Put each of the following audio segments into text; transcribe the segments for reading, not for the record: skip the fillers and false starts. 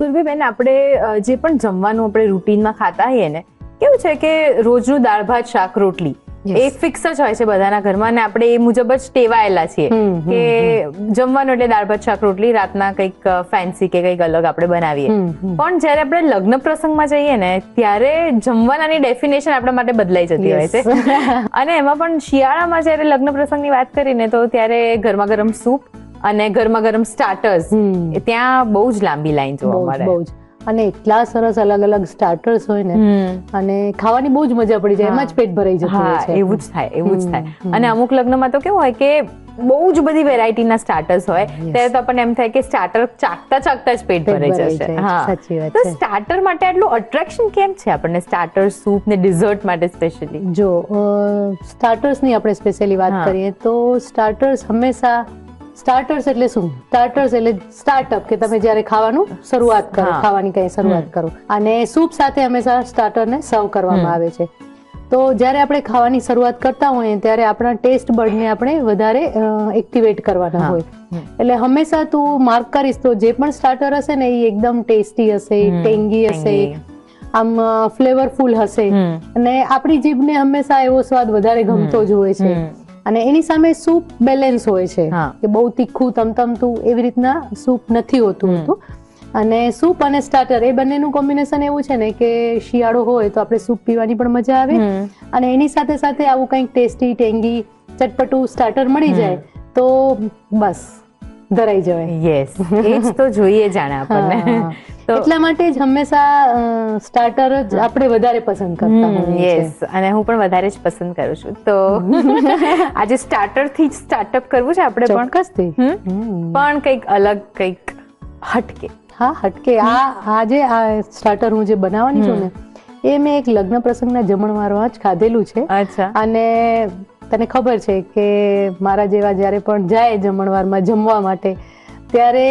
સુરભીબેન, આપણે જે પણ જમવાનું આપણે રૂટીનમાં ખાતા હોઈએ ને, કેવું છે કે રોજનું દાળ ભાત શાક રોટલી એ ફિક્સ જ હોય છે બધાના ઘરમાં, અને આપણે એ મુજબ જ ટેવાયેલા છીએ કે જમવાનું એટલે દાળ ભાત શાક રોટલી, રાતના કંઈક ફેન્સી કે કંઈક અલગ આપણે બનાવીએ. પણ જયારે આપણે લગ્ન પ્રસંગમાં જઈએ ને ત્યારે જમવાનાની ડેફિનેશન આપણા માટે બદલાઈ જતી હોય છે. અને એમાં પણ શિયાળામાં જયારે લગ્ન પ્રસંગની વાત કરીને તો ત્યારે ગરમા ગરમ સૂપ અને ગરમા ગરમ સ્ટાર્ટર્સ, ત્યાં બહુ જ લાંબી લાઈન જોવા મળે. અને એટલા સરસ અલગ અલગ સ્ટાર્ટર્સ હોય ને, અને ખાવાની બહુ જ મજા પડી જાય, એમાં જ પેટ ભરાઈ જતું હોય છે. એવું જ થાય, એવું જ થાય. અને અમુક લગ્નમાં તો કેવું હોય કે બહુ જ બધી વેરાયટીના સ્ટાર્ટર્સ હોય, ત્યારે તો આપણને એમ થાય કે સ્ટાર્ટર ચાખતા ચાખતા જ પેટ ભરાઈ જશે. સાચી વાત તો છે. સ્ટાર્ટર માટે આટલું અટ્રેક્શન કેમ છે આપણને, સ્ટાર્ટર સૂપ ને ડિઝર્ટ માટે સ્પેશિયલી? જો સ્ટાર્ટર્સની આપણે સ્પેશિયલી વાત કરીએ તો સ્ટાર્ટર્સ હંમેશા, સ્ટાર્ટર્સ એટલે શું? સ્ટાર્ટર્સ એટલે સ્ટાર્ટઅપ, કે તમે જ્યારે ખાવાનું શરૂઆત કરો, ખાવાની કઈ શરૂઆત કરો, અને સૂપ સાથે હંમેશા સ્ટાર્ટરને સર્વ કરવામાં આવે છે. તો જ્યારે આપણે ખાવાની શરૂઆત કરતા હોઈએ ત્યારે આપણા ટેસ્ટ બર્ડને આપણે વધારે એક્ટિવેટ કરવાના હોય. એટલે હંમેશા તું માર્ક કરીશ તો જે પણ સ્ટાર્ટર હશે ને એ એકદમ ટેસ્ટી હશે, ટેંગી હશે, આમ ફ્લેવરફુલ હશે, અને આપણી જીભને હંમેશા એવો સ્વાદ વધારે ગમતો જ હોય છે. અને એની સામે સૂપ બેલેન્સ હોય છે, કે બહુ તીખું તમતમતું એવી રીતના સૂપ નથી હોતું. અને સૂપ અને સ્ટાર્ટર એ બંનેનું કોમ્બિનેશન એવું છે ને કે શિયાળો હોય તો આપણે સૂપ પીવાની પણ મજા આવે, અને એની સાથે સાથે આવું કંઈક ટેસ્ટી ટેંગી ચટપટું સ્ટાર્ટર મળી જાય તો બસ ધરાઈ જવાય. યસ, એ જ તો જોઈએ જાણે આપણને. એટલા માટે જ હંમેશા સ્ટાર્ટર જ આપણે વધારે પસંદ કરતા હોઈએ. યસ, અને હું પણ વધારે જ પસંદ કરું છું. તો આજે સ્ટાર્ટર થી જ સ્ટાર્ટઅપ કરવું છે આપણે પણ. ચોક્કસથી. પણ કંઈક અલગ, કંઈક હટકે. હા, હટકે. આજે આ સ્ટાર્ટર હું જે બનાવવાની છું ને, એ મેં એક લગ્ન પ્રસંગના જમણવારમાં જ ખાધેલું છે. અચ્છા. અને તને ખબર છે કે મારા જેવા જ્યારે પણ જાય જમણવારમાં જમવા માટે ત્યારે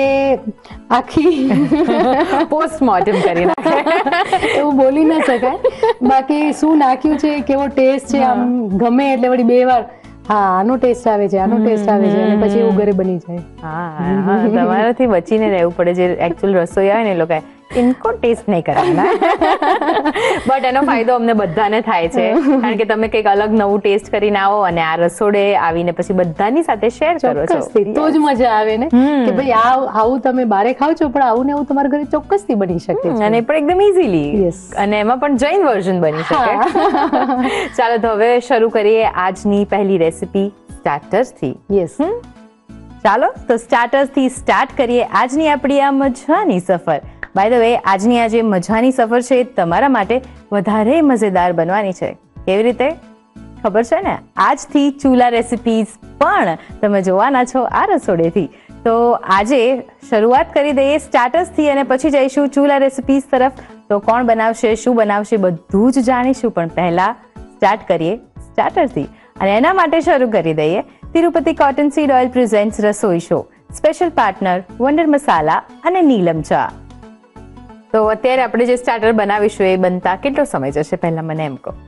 આખી પોસ્ટમોર્ટમ કરી નાખે. એવું બોલી ના શકાય, બાકી શું નાખ્યું છે, કેવો ટેસ્ટ છે, આમ ગમે એટલે વળી 2 વાર હા આનો ટેસ્ટ આવે છે, આનો ટેસ્ટ આવે છે, અને પછી એવું ઘરે બની જાય. હા, તમારાથી બચીને રહેવું પડે. જે એકચ્યુઅલ રસોઈ આવે ને એ લોકો ઇનકો ટેસ્ટ નહીં કરવાના, બટ એનો ફાયદો અમને બધાને થાય છે, કારણ કે તમે કંઈક અલગ નવું ટેસ્ટ કરીને આવો અને આ રસોડે આવીને પછી બધાની સાથે શેર કરો છો, તો જ મજા આવે ને કે ભાઈ આવું તમે બારે ખાવ છો પણ આવું ને આવું તમારા ઘરે ચોક્કસથી બની શકે છે, અને પણ એકદમ ઇઝીલી, અને એમાં પણ જૈન વર્ઝન બની શકે. ચાલો તો હવે શરૂ કરીએ આજની પહેલી રેસીપી સ્ટાર્ટર્સ થી. યસ, ચાલો તો સ્ટાર્ટર્સ થી સ્ટાર્ટ કરીએ આજની આપણી આ મજાની સફર. બાય ધ વે, આજની આ જે મજાની સફર છે એ તમારા માટે વધારે મજેદાર બનવાની છે. કેવી રીતે ખબર છે ને? આજથી ચૂલા રેસિપીઝ પણ તમે જોવાના છો આ રસોડેથી. તો આજે શરૂઆત કરી દઈએ સ્ટાર્ટર્સ થી અને પછી જઈશું ચૂલા રેસિપીઝ તરફ. તો કોણ બનાવશે, શું બનાવશે, બધું જ જાણીશું. પણ પહેલા સ્ટાર્ટ કરીએ સ્ટાર્ટર થી, અને એના માટે શરૂ કરી દઈએ Tirupati cotton seed oil presents રસોઈ show. Special partner wonder masala અને નીલમ ચા. તો અત્યારે આપણે જે સ્ટાર્ટર બનાવીશું એ બનતા કેટલો સમય જશે પહેલા મને એમ કહો?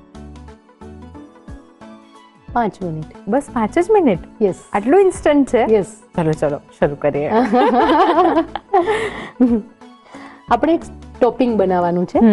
5 મિનિટ. બસ 5 જ મિનિટ? યસ. આટલું ઇન્સ્ટન્ટ છે? યસ. ચલો શરૂ કરીએ. આપણે એક ટોપિંગ બનાવવાનું છે.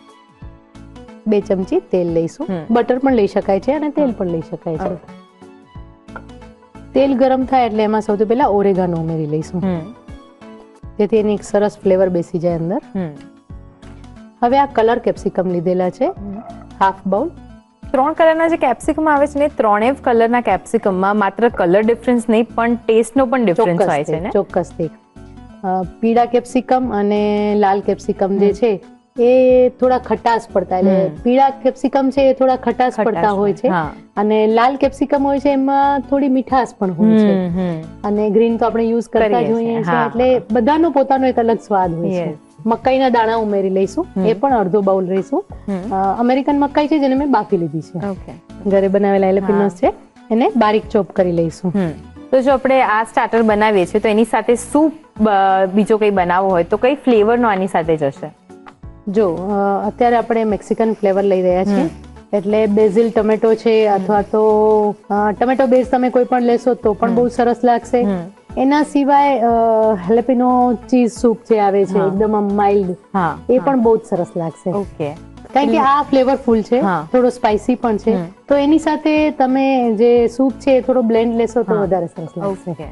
2 ચમચી તેલ લઈશું. બટર પણ લઈ શકાય છે અને તેલ પણ લઈ શકાય છે. તેલ ગરમ થાય એટલે એમાં સૌથી પહેલા ઓરેગાનો ઉમેરી લઈશું, જેથી એની એક સરસ ફ્લેવર બેસી જાય અંદર. હવે આ કલર કેપ્સિકમ લીધેલા છે, હાફ બાઉલ. 3 કલરના જે કેપ્સિકમ આવે છે ને, 3 કલરના કેપ્સિકમમાં માત્ર કલર ડિફરન્સ નહીં પણ ટેસ્ટનો પણ ડિફરન્સ હોય છે ને? ચોક્કસથી. પીળા કેપ્સિકમ અને લાલ કેપ્સિકમ જે છે એ થોડા ખટાશ પડતા, એટલે પીળા કેપ્સિકમ છે એ થોડા ખટાશ પડતા હોય છે, અને લાલ કેપ્સિકમ હોય છે એમાં થોડી મીઠાશ પણ હોય છે, અને ગ્રીન તો આપણે યુઝ કરતા જ હોઈએ છીએ, એટલે બધાનો પોતાનો એક અલગ સ્વાદ હોય છે. મકાઈના દાણા ઉમેરી લઈશું, એ પણ અડધો બાઉલ લઈશું. અમેરિકન મકાઈ છે જેને મેં બાફી લીધી છે, ઘરે બનાવેલા એલેપિનોસ છે, એને બારીક ચોપ કરી લઈશું. તો જો આપણે આ સ્ટાર્ટર બનાવીએ છીએ તો એની સાથે સૂપ બીજો કંઈ બનાવવો હોય તો કઈ ફ્લેવરનો આની સાથે જશે? જો અત્યારે આપણે મેક્સિકન ફ્લેવર લઈ રહ્યા છીએ, એટલે બેઝિલ ટમેટો છે અથવા તો ટમેટો બેઝ તમે કોઈ પણ લેશો તો પણ બહુ સરસ લાગશે. એના સિવાય હેલેપિનો ચીઝ સૂપ જે આવે છે એકદમ માઇલ્ડ, હા એ પણ બહુ જ સરસ લાગશે. ઓકે. કારણ કે આ ફ્લેવરફુલ છે, થોડો સ્પાઇસી પણ છે, તો એની સાથે તમે જે સૂપ છે એ થોડો બ્લેન્ડ લેશો તો વધારે સરસ લાગશે. ઓકે.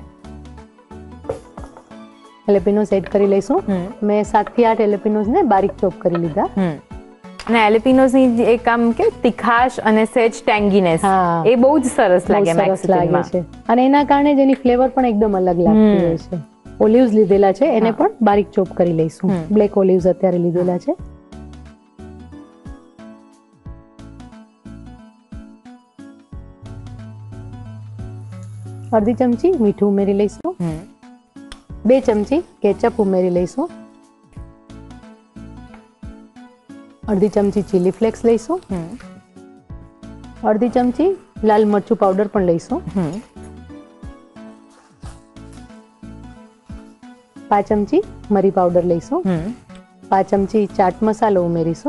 હેલેપિનોસ એડ કરી લઈશું. મેં 7 થી 8 હેલેપિનોસ ને બારીક ચોપ કરી લીધા. અને હેલેપિનોસ ની એક આમ કે તીખાશ અને સેજ ટેંગીનેસ એ બહુ જ સરસ લાગે મેક્સિકનમાં છે. અને એના કારણે જ એની ફ્લેવર પણ એકદમ અલગ લાગતી હોય છે. ઓલિવ્સ લીધેલા છે, એને પણ બારીક ચોપ કરી લઈશું. બ્લેક ઓલિવ્સ અત્યારે લીધેલા છે. અડધી ચમચી મીઠું ઉમેરી લઈશું. 2 ચમચી કેચઅપ ઉમેરી લઈશું. અડધી ચમચી ચીલી ફ્લેક્સ લઈશું. અડધી ચમચી લાલ મરચું પાવડર પણ લઈશું. 5 ચમચી મરી પાવડર લઈશું. 5 ચમચી ચાટ મસાલો ઉમેરીશું.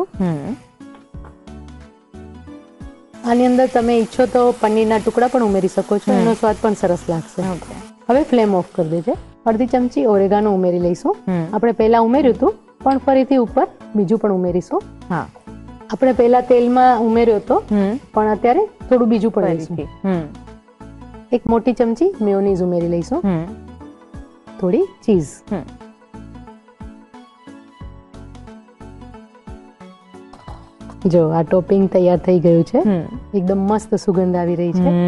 આની અંદર તમે ઈચ્છો તો પનીરના ટુકડા પણ ઉમેરી શકો છો, એનો સ્વાદ પણ સરસ લાગશે. હવે ફ્લેમ ઓફ કરી દેજે. અડધી ચમચી ઓરેગાનો ઉમેરી લઈશું. આપણે પહેલા ઉમેર્યું હતું પણ ફરીથી ઉપર બીજું પણ ઉમેરીશું. આપણે પહેલા તેલમાં ઉમેર્યો હતો પણ અત્યારે થોડું બીજું પણ લઈશું. 1 મોટી ચમચી મેયોનીઝ ઉમેરી લઈશું. થોડી ચીઝ. જો આ ટોપિંગ તૈયાર થઈ ગયું છે. એકદમ મસ્ત સુગંધ આવી રહી છે.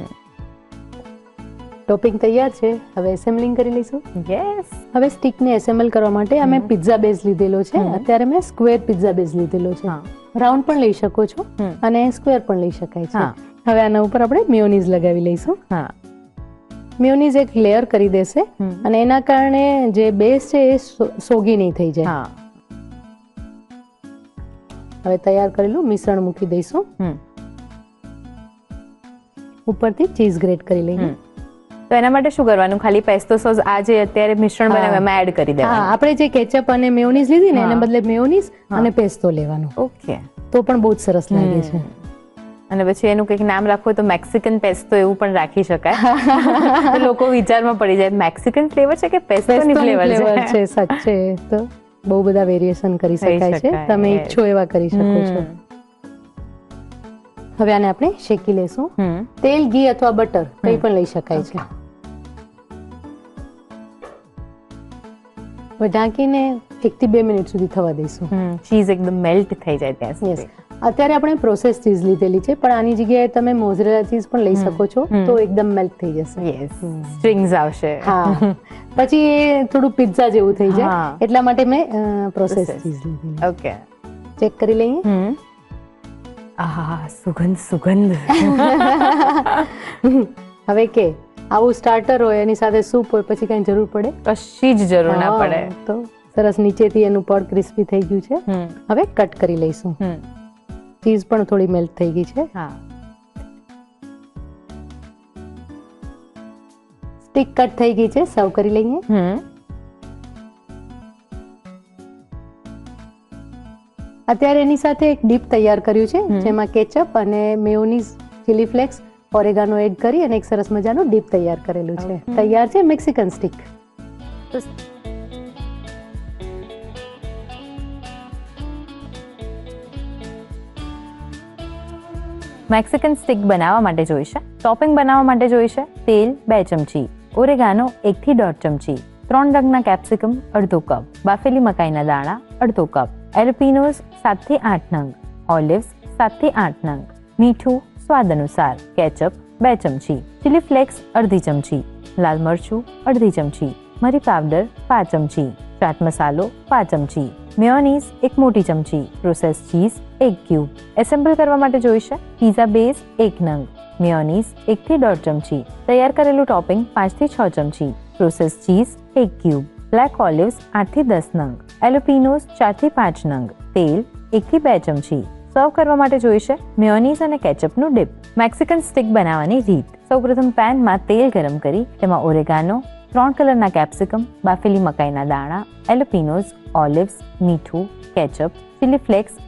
ટોપિંગ તૈયાર છે. હવે એસેમ્બલિંગ કરી લઈશું. યસ. હવે સ્ટીકને એસેમ્બલ કરવા માટે અમે પિઝા બેઝ લીધેલો છે. અત્યારે મેં સ્ક્વેર પિઝા બેઝ લીધેલો છે. રાઉન્ડ પણ લઈ શકો છો અને સ્ક્વેર પણ લઈ શકાય છે. હવે આના ઉપર આપણે મેયોનીઝ લગાવી લઈશું. મેયોનીઝ એક લેયર કરી દેશે અને એના કારણે જે બેઝ છે એ સોગી નહીં થઈ જાય. હવે તૈયાર કરેલું મિશ્રણ મૂકી દઈશું. ઉપરથી ચીઝ ગ્રેટ કરી લઈએ. તો એના માટે શું કરવાનું? ખાલી પેસ્તો સોસ આ જે અત્યારે મિશ્રણ બનાવ્યું એમાં એડ કરી દેવાનું. આપણે જે કેચઅપ અને મેયોનીઝ લીધી ને એને બદલે મેયોનીઝ અને પેસ્તો લેવાનું. ઓકે. તો પણ બહુ જ સરસ લાગે છે. અને પછી એનું કંઈક નામ રાખવું હોય તો મેક્સિકન પેસ્તો એવું પણ રાખી શકાય. લોકો વિચારમાં પડી જાય મેક્સિકન ફ્લેવર છે કે પેસ્તોની ફ્લેવર છે. સાચે તો બહુ બધા વેરિએશન કરી શકાય છે. તમે ઈચ્છો એવા કરી શકો છો. હવે આને આપણે શેકી લેશું. તેલ, ઘી અથવા બટર કંઈ પણ લઈ શકાય છે. હવે ઢાંકીને 1 થી 2 મિનિટ સુધી થવા દઈશું. ચીઝ એકદમ મેલ્ટ થઈ જાય ત્યાં સુધી. અત્યારે આપણે પ્રોસેસ ચીઝ લીધેલી છે પણ આની જગ્યાએ તમે મોઝરેલા ચીઝ પણ લઈ શકો છો તો એકદમ મેલ્ટ થઈ જશે. યસ. સ્ટ્રિંગ્સ આવશે. પછી એ થોડું પિઝા જેવું થઈ જાય એટલા માટે મેં પ્રોસેસ ચીઝ લીધેલી. ઓકે. ચેક કરી લઈએ. સુગંધ. હવે કે આવું સ્ટાર્ટર હોય એની સાથે સૂપ હોય પછી કઈ જરૂર પડે? કશી જ જરૂર ના પડે. તો સરસ નીચેથી એનું પડ ક્રિસ્પી થઈ ગયું છે. હવે કટ કરી લઈશું. ચીઝ પણ થોડી મેલ્ટ થઈ ગઈ છે. સ્ટીક કટ થઈ ગઈ છે. સર્વ કરી લઈએ. અત્યારે એની સાથે એક ડીપ તૈયાર કર્યું છે જેમાં કેચઅપ અને mayonnaise, chilli flakes, oregano add કરી અને એક સરસ મજાનું ડીપ તૈયાર કરેલું છે. તૈયાર છે મેક્સિકન સ્ટીક. મેક્સિકન સ્ટીક બનાવવા માટે જોઈશે, ટોપિંગ બનાવવા માટે જોઈશે તેલ 2 ચમચી, ઓરેગાનો 1 થી 1.5 ચમચી, 3 ડગના કેપ્સિકમ અડધો કપ, બાફેલી મકાઈના દાણા અડધો કપ, એલપીનોસ 7 થી 8 નંગ, ઓલિવ્સ 7 થી 8 નંગ, મીઠું સ્વાદ અનુસાર, કેચઅપ 2 ચમચી, ચીલી ફ્લેક્સ અડધી ચમચી, લાલ મરચું અડધી ચમચી, મરી પાવડર 5 ચમચી, ચાટ મસાલો 5 ચમચી, મેયોનીઝ 1 મોટી ચમચી, પ્રોસેસ ચીઝ 1 ક્યુબ. એસેમ્બલ કરવા માટે જોઈશે પિઝા બેઝ 1 નંગ, મેયોનીઝ 1 થી 1.5 ચમચી, તૈયાર કરેલું ટોપિંગ 5 થી 6 ચમચી, process cheese 1 cube, black olives 8 થી 10 નંગ, એલોપીનોસ 4 થી 5 નંગ, તેલ 1 થી 2 ચમચી. સર્વ કરવા માટે જોઈશે મેયોનીઝ અને કેચઅપનું ડીપ. મેક્સિકન સ્ટીક બનાવવાની રીત. સૌપ્રથમ પેનમાં તેલ ગરમ કરી તેમાં ઓરેગાનો, 3 કલરના કેપ્સિકમ, બાફેલી મકાઈના દાણા, એલોપીનોસ, ઓલિવ્સ, મીઠું, કેચઅપ, ચીલી ફ્લેક્સ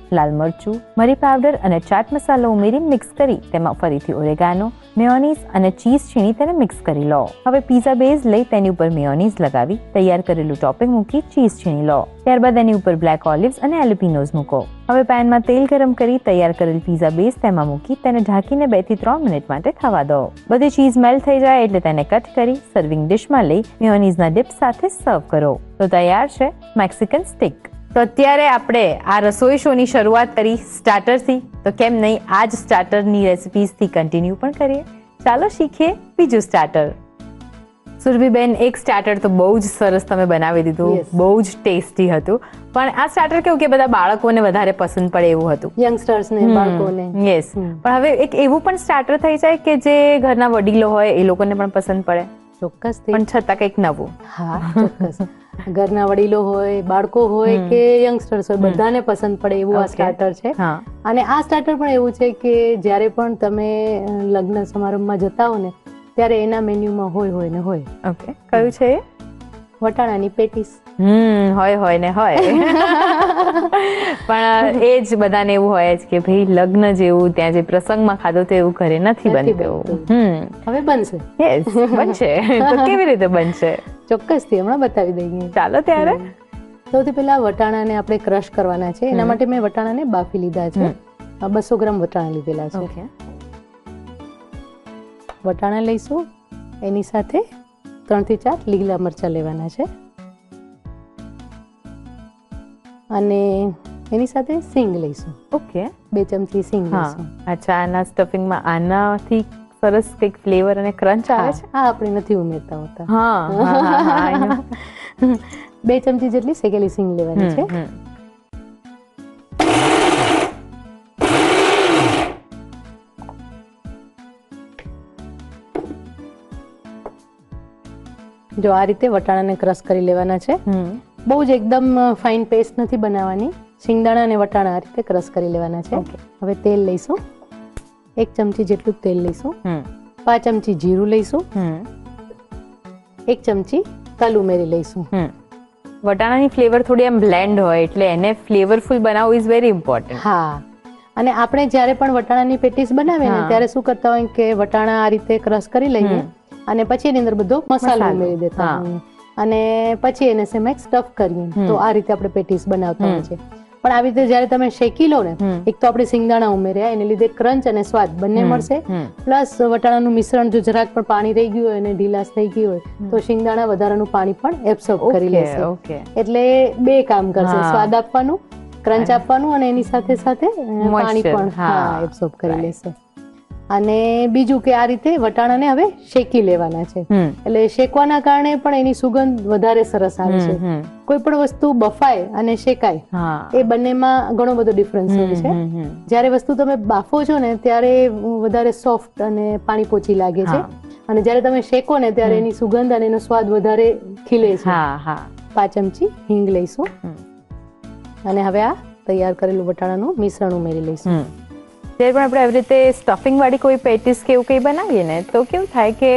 લાલ મરચું, મરી પાવડર અને ચાટ મસાલો ઉમેરી મિક્સ કરી તેમાં ફરીથી ઓરેગાનો, મેયોનીઝ અને ચીઝ છીણી તેને મિક્સ કરી લો. હવે પીઝા બેઝ લઈ તેની ઉપર મેયોનીઝ લગાવી તૈયાર કરેલું ટોપિંગ મૂકી ચીઝ છીણી લો. ત્યારબાદ એની ઉપર બ્લેક ઓલિવ્સ અને એલિપિનોઝ મૂકો. હવે પેનમાં તેલ ગરમ કરી તૈયાર કરેલ પીઝા બેઝ તેમાં મૂકી તેને ઢાંકીને 2 થી 3 મિનિટ માટે થવા દો. બધી ચીઝ મેલ્ટ થઈ જાય એટલે તેને કટ કરી સર્વિંગ ડિશમાં લઈ મેયોનીઝના ડિપ સાથે સર્વ કરો. તો તૈયાર છે મેક્સિકન સ્ટીક. તો અત્યારે આપણે આ રસોઈ શોની શરૂઆત કરી સ્ટાર્ટરથી, તો કેમ નહીં આ જ સ્ટાર્ટરની રેસિપીઝથી કન્ટિન્યુ પણ કરીએ. ચાલો શીખીએ બીજું સ્ટાર્ટર. સુરભીબેન, એક સ્ટાર્ટર તો બહુ જ સરસ તમે બનાવી દીધું, બહુ જ ટેસ્ટી હતું. પણ આ સ્ટાર્ટર કેવું કે બધા બાળકોને વધારે પસંદ પડે એવું હતું, યંગસ્ટર્સ ને બાળકોને. યસ, પણ હવે એક એવું પણ સ્ટાર્ટર થઈ જાય કે જે ઘરના વડીલો હોય એ લોકોને પણ પસંદ પડે. ચોક્કસ, પણ છતાં કંઈક નવું. હા ચોક્કસ. ઘરના વડીલો હોય, બાળકો હોય કે યંગસ્ટર્સ હોય, બધાને પસંદ પડે એવું આ સ્ટાર્ટર છે. અને આ સ્ટાર્ટર પણ એવું છે કે જ્યારે પણ તમે લગ્ન સમારંભમાં જતા હો ને ત્યારે એના મેન્યુમાં હોય ને હોય. ઓકે, કયું છે? વટાણાની પેટીસ. હોય ને હોય. પણ એ જ બધાને એવું હોય જ કે ભાઈ લગ્ન જેવું ત્યાં જે પ્રસંગમાં ખાધો તો એવું ઘરે નથી બનતું. હવે બનશે. યસ, બનશે. તો કેવી રીતે બનશે? ચોક્કસથી હમણાં બતાવી દઈએ. ચાલો ત્યારે. સૌથી પહેલા વટાણાને આપણે ક્રશ કરવાના છે. એના માટે મેં વટાણાને બાફી લીધા છે. 200 ગ્રામ વટાણા લીધેલા છે. વટાણા લઈશું, એની સાથે 3 થી 4 લીલા મરચા લેવાના છે અને એની સાથે સિંગ લઈશું. ઓકે, 2 ચમચી સિંગ લઈશું. અચ્છા, આના સ્ટફિંગમાં આનાથી સરસ કંઈક ફ્લેવર અને ક્રંચ આવે છે. હા, આપણે નથી ઉમેરતા હોતા. હા, 2 ચમચી જેટલી શેકેલી સિંગ લેવાની છે. જો આ રીતે વટાણાને ક્રશ કરી લેવાના છે. બહુ જ એકદમ ફાઇન પેસ્ટ નથી બનાવવાની. શિંગદાણા અને વટાણા આ રીતે ક્રશ કરી લેવાના છે. હવે તેલ લઈશું, 1 ચમચી જેટલું તેલ લઈશું. 5 ચમચી જીરું લઈશું. 1 ચમચી તલ ઉમેરી લઈશું. વટાણાની ફ્લેવર થોડી આમ બ્લેન્ડ હોય એટલે એને ફ્લેવરફુલ બનાવવું ઇઝ વેરી ઇમ્પોર્ટન્ટ. હા, અને આપણે જ્યારે પણ વટાણાની પેટીસ બનાવીએ ને ત્યારે શું કરતા હોય કે વટાણા આ રીતે ક્રશ કરી લઈએ અને પછી એની અંદર બધો મસાલો ઉમેરી દેતા હોઈએ અને પછી એને સેમેક સ્ટફ કરીએ. તો આ રીતે આપણે પેટીસ બનાવતા હોય છે. પણ આવી રીતે જ્યારે તમે શેકી લો ને, એક તો આપણે સિંગદાણા ઉમેર્યા, એને લીધે ક્રંચ અને સ્વાદ બંને મળશે. પ્લસ વટાણાનું મિશ્રણ જો જરાક પણ પાણી રહી ગયું હોય અને ઢીલાશ થઈ ગઈ હોય તો સિંગદાણા વધારાનું પાણી પણ એબ્સોર્બ કરી લેશે. એટલે 2 કામ કરશે, સ્વાદ આપવાનું, ક્રંચ આપવાનું અને એની સાથે સાથે પાણી પણ એબ્સોર્બ કરી લેશે. અને બીજું કે આ રીતે વટાણાને હવે શેકી લેવાના છે. એટલે શેકવાના કારણે પણ એની સુગંધ વધારે સરસ આવે છે. કોઈ પણ વસ્તુ બફાય અને શેકાય એ બંનેમાં ઘણો બધો ડિફરન્સ હોય છે. જ્યારે વસ્તુ તમે બાફો છો ને ત્યારે વધારે સોફ્ટ અને પાણી પોચી લાગે છે અને જ્યારે તમે શેકો ને ત્યારે એની સુગંધ અને એનો સ્વાદ વધારે ખીલે છે. 5 ચમચી હિંગ લઈશું અને હવે આ તૈયાર કરેલું વટાણાનું મિશ્રણ ઉમેરી લઈશું. જ્યારે પણ આપણે આવી રીતે સ્ટફિંગ વાળી કોઈ પેટીસ કે એવું કંઈ બનાવીએ ને તો કેવું થાય કે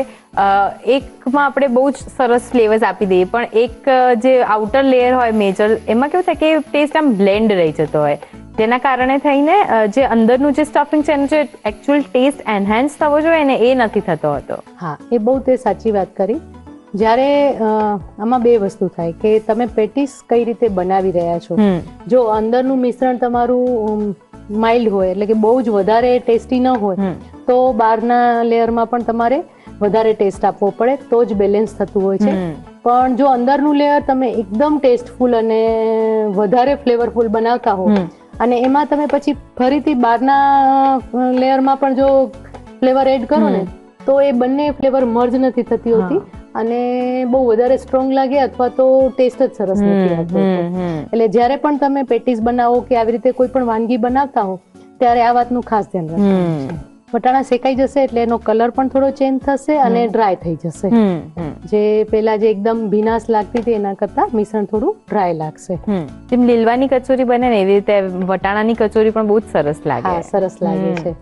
એકમાં આપણે બહુ જ સરસ ફ્લેવર્સ આપી દઈએ પણ એક જે આઉટર લેયર હોય મેજર એમાં કેવું થાય કે ટેસ્ટ આમ બ્લેન્ડ રહી જતો હોય, જેના કારણે થઈને જે અંદરનું જે સ્ટફિંગ છે એનો જે એકચ્યુઅલ ટેસ્ટ એનહાન્સ થવો જોઈએ ને એ નથી થતો હતો. હા, એ બહુ તે સાચી વાત કરી. જ્યારે આમાં 2 વસ્તુ થાય કે તમે પેટીસ કઈ રીતે બનાવી રહ્યા છો. જો અંદરનું મિશ્રણ તમારું માઇલ્ડ હોય એટલે કે બહુ જ વધારે ટેસ્ટી ન હોય તો બહારના લેયરમાં પણ તમારે વધારે ટેસ્ટ આપવો પડે તો જ બેલેન્સ થતું હોય છે. પણ જો અંદરનું લેયર તમે એકદમ ટેસ્ટફુલ અને વધારે ફ્લેવરફુલ બનાવતા હો અને એમાં તમે પછી ફરીથી બહારના લેયરમાં પણ જો ફ્લેવર એડ કરો ને તો એ બંને ફ્લેવર મર્જ નથી થતી હોતી અને બહુ વધારે સ્ટ્રોંગ લાગે અથવા તો ટેસ્ટ જ સરસ નથી આવતો. એટલે જ્યારે પણ તમે પેટીસ બનાવો કે આવી રીતે કોઈ પણ વાનગી બનાવતા હો ત્યારે આ વાતનું ખાસ ધ્યાન રાખવાનું છે. વટાણા શેકાઈ જશે એટલે એનો કલર પણ થોડો ચેન્જ થશે અને ડ્રાય થઈ જશે. જે પેલા જે એકદમ ભીનાશ લાગતી હતી એના કરતા મિશ્રણ થોડું ડ્રાય લાગશે. જેમ લીલવાની કચોરી બને ને એવી રીતે વટાણાની કચોરી પણ બહુ જ સરસ લાગે. હા, સરસ લાગે છે.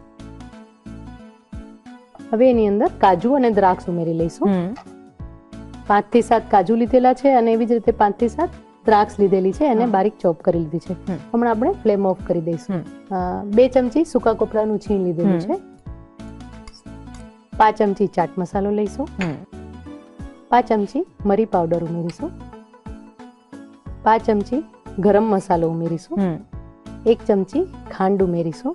હવે એની અંદર કાજુ અને દ્રાક્ષ ઉમેરી લઈશું. 5 થી 7 કાજુ લીધેલા છે અને એવી જ રીતે 5 થી 7 દ્રાક્ષ લીધેલી છે એને બારીક ચોપ કરી લીધી છે. હમણાં આપણે ફ્લેમ ઓફ કરી દઈશું. 2 ચમચી સૂકા કોપરાનું છીણ લીધેલું છે. 5 ચમચી ચાટ મસાલો લઈશું. 5 ચમચી મરી પાવડર ઉમેરીશું. 5 ચમચી ગરમ મસાલો ઉમેરીશું. 1 ચમચી ખાંડ ઉમેરીશું.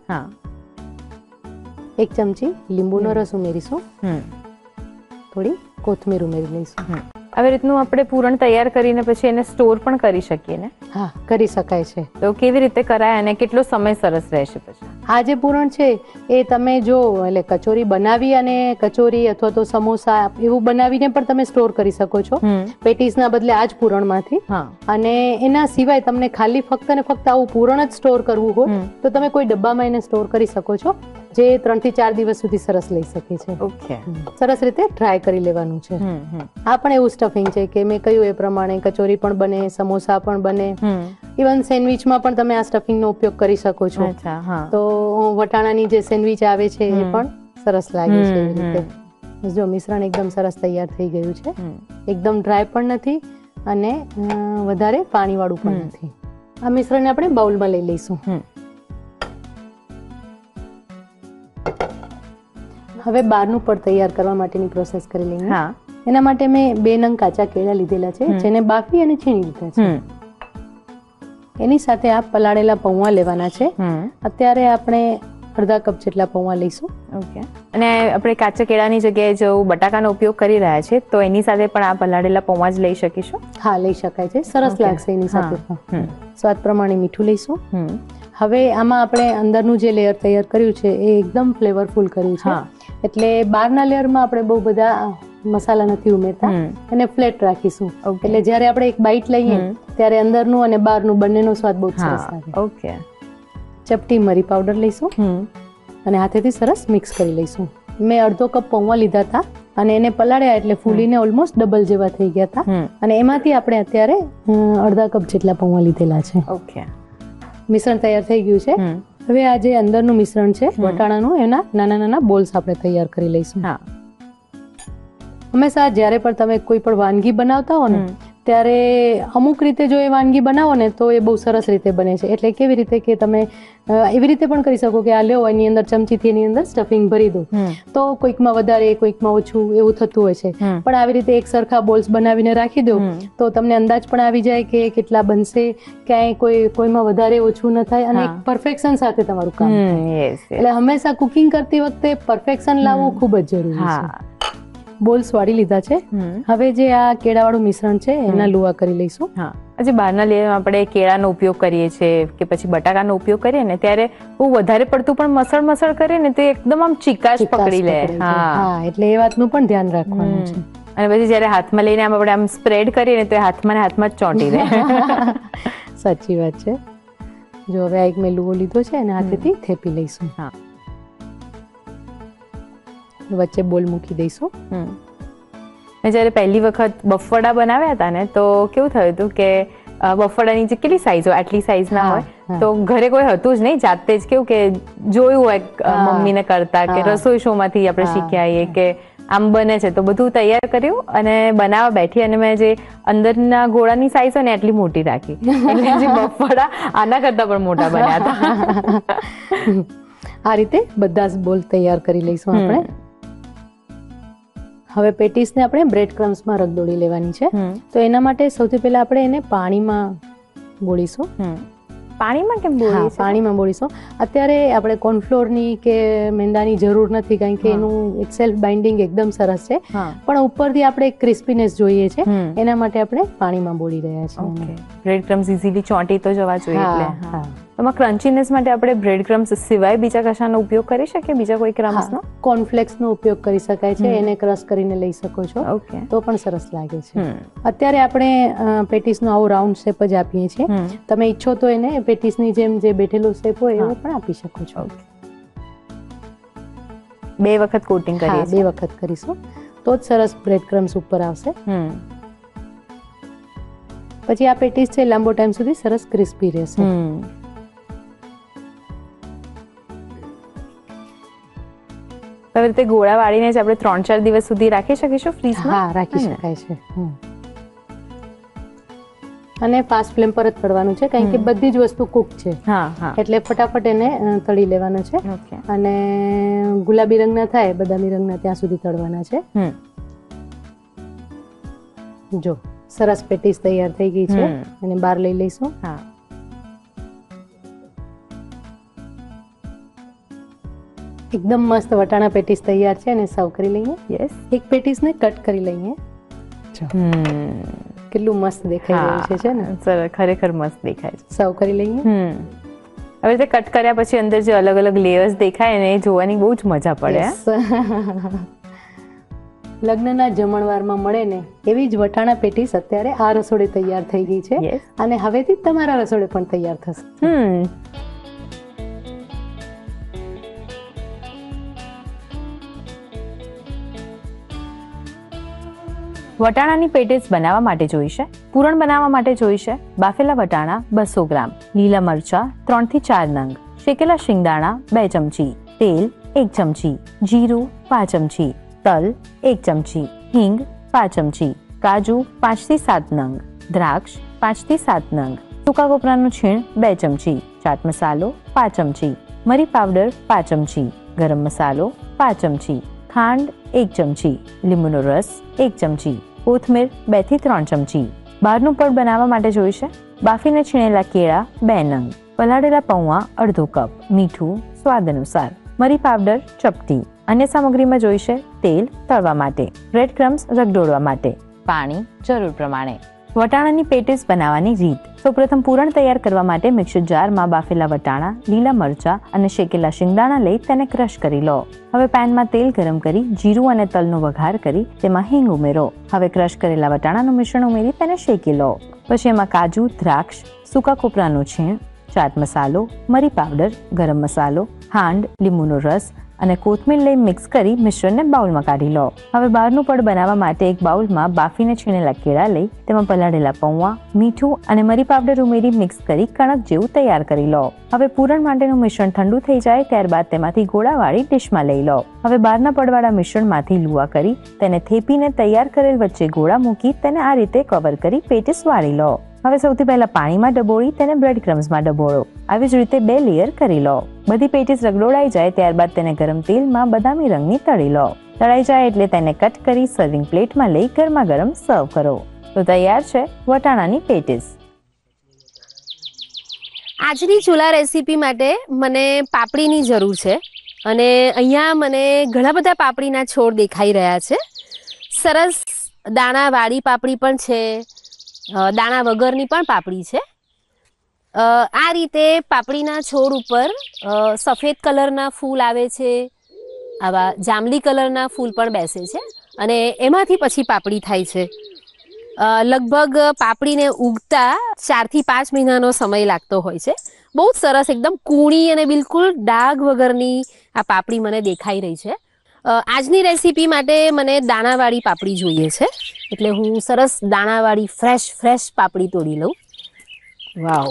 1 ચમચી લીંબુનો રસ ઉમેરીશું. થોડી કોથમીર ઉમેરી લઈશું. આવી રીતનું આપણે પૂરણ તૈયાર કરીને પછી એને સ્ટોર પણ કરી શકીએ ને? હા, કરી શકાય છે. તો કેવી રીતે કરાય અને કેટલો સમય સરસ રહેશે પછી? આ જે પૂરણ છે એ તમે જો એટલે કચોરી બનાવી અને કચોરી અથવા તો સમોસા એવું બનાવીને પણ તમે સ્ટોર કરી શકો છો પેટીસના બદલે આ જ પૂરણમાંથી. અને એના સિવાય તમને ખાલી ફક્ત ને ફક્ત આવું પૂરણ જ સ્ટોર કરવું હોય તો તમે કોઈ ડબ્બામાં એને સ્ટોર કરી શકો છો, જે 3 થી 4 દિવસ સુધી સરસ લઈ શકે છે. ઓકે, સરસ રીતે ટ્રાય કરી લેવાનું છે. આ પણ એવું સ્ટફિંગ છે કે મેં કહ્યું એ પ્રમાણે કચોરી પણ બને, સમોસા પણ બને, ઇવન સેન્ડવિચમાં પણ તમે આ સ્ટફિંગનો ઉપયોગ કરી શકો છો. તો વટાણાની જે સેન્ડવિચ આવે છે એ પણ સરસ લાગે છે એ રીતે. જો મિશ્રણ એકદમ સરસ તૈયાર થઈ ગયું છે. એકદમ ડ્રાય પણ નથી અને વધારે પાણીવાળું પણ નથી. આ મિશ્રણને આપણે બાઉલમાં લઈ લઈશું. હવે બહારનું પણ તૈયાર કરવા માટેની પ્રોસેસ કરી લઈએ. એના માટે મેં 2 નંગ કાચા કેળા લીધેલા છે, જેને બાફી અને છીણી લીધા છે. એની સાથે આ પલાળેલા પૌવા લેવાના છે. અત્યારે આપણે અડધા કપ જેટલા પૌવા લઈશું. ઓકે, અને આપણે કાચા કેળાની જગ્યાએ જો બટાકાનો ઉપયોગ કરી રહ્યા છે તો એની સાથે પણ આ પલાળેલા પૌવા જ લઈ શકીશું? હા, લઈ શકાય છે. સરસ લાગશે એની સાથે પણ. સ્વાદ પ્રમાણે મીઠું લઈશું. હવે આમાં આપણે અંદરનું જે લેયર તૈયાર કર્યું છે એ એકદમ ફ્લેવરફુલ કર્યું છે. એટલે બહારના લેયરમાં આપણે બહુ બધા મસાલા નથી ઉમેરતા, અને ફ્લેટ રાખીશું. એટલે જ્યારે આપણે એક બાઈટ લઈએ ત્યારે અંદરનું અને બહારનું બંનેનો સ્વાદ બહુ સરસ લાગે. ઓકે, ચપટી મરી પાવડર લઈશું અને હાથેથી સરસ મિક્સ કરી લઈશું. મેં અડધો કપ પૌવા લીધા હતા અને એને પલાળ્યા એટલે ફૂલીને ઓલમોસ્ટ ડબલ જેવા થઈ ગયા હતા. અને એમાંથી આપણે અત્યારે અડધા કપ જેટલા પૌવા લીધેલા છે. ઓકે, મિશ્રણ તૈયાર થઈ ગયું છે. હવે આ જે અંદરનું મિશ્રણ છે વટાણાનું, એના નાના નાના બોલ્સ આપણે તૈયાર કરી લઈશું. હંમેશા જ્યારે પણ તમે કોઈ પણ વાનગી બનાવતા હો ને ત્યારે અમુક રીતે જો એ વાનગી બનાવો ને તો એ બહુ સરસ રીતે બને છે. એટલે કેવી રીતે કે તમે એવી રીતે પણ કરી શકો કે આ લ્યો એની અંદર ચમચીથી એની અંદર સ્ટફિંગ ભરી દો, તો કોઈકમાં વધારે કોઈકમાં ઓછું એવું થતું હોય છે. પણ આવી રીતે એક સરખા બોલ્સ બનાવીને રાખી દો તો તમને અંદાજ પણ આવી જાય કે કેટલા બનશે, ક્યાંય કોઈમાં વધારે ઓછું ન થાય અને એક પરફેક્શન સાથે તમારું કામ થાય. એટલે હંમેશા કુકિંગ કરતી વખતે પરફેક્શન લાવવું ખૂબ જ જરૂરી છે. બોલ્સ વાળી લીધા છે. હવે જે આ કેળાવાળું મિશ્રણ છે એના લુવા કરી લઈશું. આજે બહારના લેયરમાં આપણે કેળાનો ઉપયોગ કરીએ છીએ કે પછી બટાકાનો ઉપયોગ કરીએ ને ત્યારે બહુ વધારે પડતું પણ મસળ કરીએ ને તો એકદમ આમ ચીકાશ પકડી લે. એટલે એ વાતનું પણ ધ્યાન રાખવાનું છે. અને પછી જયારે હાથમાં લઈને આપણે આમ સ્પ્રેડ કરીએ ને તો એ હાથમાં જ ચોંટી રહે. સાચી વાત છે. જો હવે એક મેં લુવો લીધો છે અને હાથેથી થેપી લઈશું. વચ્ચે બોલ મૂકી દઈશું. જયારે પહેલી વખત બફાડા બનાવ્યા હતા ને તો કેવું થયું હતું કે બફાડાની જે કેટલી સાઈઝ હોય આટલી સાઈઝ ના હોય, તો ઘરે કોઈ હતું જ નહીં, જાતે જ કેવું કે જોયું હોય મમ્મીને કરતા કે રસોઈ શો માંથી આપણે શીખ્યા આવીએ કે આમ બને છે, તો બધું તૈયાર કર્યું અને બનાવવા બેઠી અને મેં જે અંદરના ગોળાની સાઈઝ હોય ને એટલી મોટી રાખી, એટલે જે બફાડા આના કરતા પણ મોટા બન્યા હતા. આ રીતે બધા જ બોલ તૈયાર કરી લઈશું આપણે. હવે પેટીસને આપણે બ્રેડ ક્રમ્સમાં રગદોળી લેવાની છે. તો એના માટે સૌથી પહેલા આપણે એને પાણીમાં બોળીશું. પાણીમાં કેમ બોળીએ? પાણીમાં બોળીશું. અત્યારે આપણે કોર્નફ્લોરની કે મેંદાની જરૂર નથી, કારણ કે એનું સેલ્ફ બાઇન્ડિંગ એકદમ સરસ છે. પણ ઉપરથી આપણે ક્રિસ્પીનેસ જોઈએ છે, એના માટે આપણે પાણીમાં બોળી રહ્યા છીએ. બ્રેડ ક્રમ્સ ઇઝીલી ચોંટી તો જવા જોઈએ. એટલે એમાં ક્રન્ચીનેસ માટે આપણે બ્રેડ ક્રમ્સ સિવાય બીજા કશાનો ઉપયોગ કરી શકીએ? બીજા કોઈ ક્રમ્સનો? કોર્નફ્લેક્સનો ઉપયોગ કરી શકાય છે. એને ક્રશ કરીને લઈ શકો છો, તો પણ સરસ લાગે છે. અત્યારે આપણે પેટીસનો આવો રાઉન્ડ શેપ જ આપીએ છીએ. તમે ઈચ્છો તો એને પેટીસની જેમ જે બેઠેલો શેપ હોય એવો પણ આપી શકો છો. 2 વખત કોટિંગ કરીએ? 2 વખત કરીશું તો જ સરસ બ્રેડ ક્રમ્સ ઉપર આવશે. પછી આ પેટીસ છે લાંબો ટાઈમ સુધી સરસ ક્રિસ્પી રહેશે. આવી રીતે ગોળા વાળીને જ આપણે 3-4 દિવસ સુધી રાખી શકીશું ફ્રીઝમાં? હા, રાખી શકાય છે. અને ફાસ્ટ ફ્લેમ પર જ તળવાનું છે, કારણ કે બધી જ વસ્તુ કુક છે. હા હા, એટલે ફટાફટ એને તળી લેવાનો છે. ઓકે. અને ગુલાબી રંગના થાય, બદામી રંગના ત્યાં સુધી તળવાના છે. જો સરસ પેટીસ તૈયાર થઈ ગઈ છે, અને બહાર લઈ લઈશું. હા, એકદમ મસ્ત વટાણા પેટીસ તૈયાર છે, અને સર્વ કરી લઈએ. યસ. એક પેટીસને કટ કરી લઈએ. કેટલું મસ્ત દેખાઈ રહ્યું છે ને. સર ખરેખર મસ્ત દેખાય છે. સર્વ કરી લઈએ. હવે રીતે કટ કર્યા પછી અંદર જે અલગ અલગ લેયર્સ દેખાય ને, એ જોવાની બહુ જ મજા પડે. લગ્નના જમણવારમાં મળે ને એવી જ વટાણા પેટીસ અત્યારે આ રસોડે તૈયાર થઈ ગઈ છે, અને હવેથી તમારા રસોડે પણ તૈયાર થશે. વટાણાની પેટીસ બનાવવા માટે જોઈશે, પૂરણ બનાવવા માટે જોઈશે બાફેલા વટાણા 200 ગ્રામ, લીલા મરચા 3 થી 4 નંગ, શેકેલા શિંગદાણા 2 ચમચી, તેલ 1 ચમચી, જીરું 5 ચમચી, તલ 1 ચમચી, હિંગ 5 ચમચી, કાજુ 5 થી 7 નંગ, દ્રાક્ષ 5 થી 7 નંગ, સૂકા કોપરાનું છીણ 2 ચમચી, ચાટ મસાલો 5 ચમચી, મરી પાવડર 5 ચમચી, ગરમ મસાલો 5 ચમચી, ખાંડ 1 ચમચી, લીંબુનો રસ 1 ચમચી, કોથમીર 2 થી 3 ચમચી. બહારનું પડ બનાવવા માટે જોઈશે બાફીને છીણેલા કેળા 2 નંગ, પલાળેલા પૌવા અડધો કપ, મીઠું સ્વાદ અનુસાર, મરી પાવડર ચપટી. અન્ય સામગ્રીમાં જોઈશે તેલ તળવા માટે, બ્રેડ ક્રમ્સ રગડોળવા માટે, પાણી જરૂર પ્રમાણે. વટાણાની પેટીસ બનાવવાની રીત. સૌપ્રથમ પૂરણ તૈયાર કરવા માટે મિક્સર જારમાં બાફેલા વટાણા, લીલા મરચા અને શેકેલા શિંગદાણા લઈ તેને ક્રશ કરી લો. હવે પેનમાં તેલ ગરમ કરી જીરું અને તલનો વઘાર કરી તેમાં હિંગ ઉમેરો. હવે ક્રશ કરેલા વટાણાનું મિશ્રણ ઉમેરી તેને શેકી લો. પછી એમાં કાજુ, દ્રાક્ષ, સૂકા કોપરાનું છીણ, ચાટ મસાલો, મરી પાવડર, ગરમ મસાલો, ખાંડ, લીંબુનો રસ અને કોથમીર લઈ મિક્સ કરી મિશ્રણને બાઉલમાં કાઢી લો. હવે બહારનું પડ બનાવવા માટે એક બાઉલમાં બાફીને છીણેલા કેળા લઈ તેમાં પલાળેલા પૌવા, મીઠું અને મરી પાવડર ઉમેરી મિક્સ કરી કણક જેવું તૈયાર કરી લો. હવે પૂરણ માટેનું મિશ્રણ ઠંડુ થઈ જાય ત્યારબાદ તેમાંથી ગોળાવાળી ડીશમાં લઈ લો. હવે બહારના પડવાળા મિશ્રણમાંથી લુવા કરી તેને થેપીને તૈયાર કરેલ વચ્ચે ગોળા મૂકી તેને આ રીતે કવર કરી પેટીસ વાળી લો. હવે સૌથી પહેલા પાણીમાં ડબોળી તેને બ્રેડ ક્રમ્સમાં ડબોળો. આવી જ રીતે 2 લેયર કરી લો. બધી પેટીસ રગડોળાઈ જાય ત્યારબાદ તેને ગરમ તેલમાં બદામી રંગની તળી લો. તળાઈ જાય એટલે તેને કટ કરી સર્વિંગ પ્લેટમાં લઈ ગરમા ગરમ સર્વ કરો. તો તૈયાર છે વટાણાની પેટીસ. આજની ચૂલા રેસીપી માટે મને પાપડીની જરૂર છે, અને અહીંયા મને ઘણા બધા પાપડીના છોડ દેખાઈ રહ્યા છે. સરસ દાણાવાળી પાપડી પણ છે, દાણા વગરની પણ પાપડી છે. આ રીતે પાપડીના છોડ ઉપર સફેદ કલરના ફૂલ આવે છે, આવા જાંબલી કલરના ફૂલ પણ બેસે છે, અને એમાંથી પછી પાપડી થાય છે. લગભગ પાપડીને ઉગતા 4 થી 5 મહિનાનો સમય લાગતો હોય છે. બહુ જ સરસ એકદમ કૂણી અને બિલકુલ ડાઘ વગરની આ પાપડી મને દેખાઈ રહી છે. આજની રેસીપી માટે મને દાણાવાળી પાપડી જોઈએ છે, એટલે હું સરસ દાણાવાળી ફ્રેશ પાપડી તોડી લઉં. વાવ,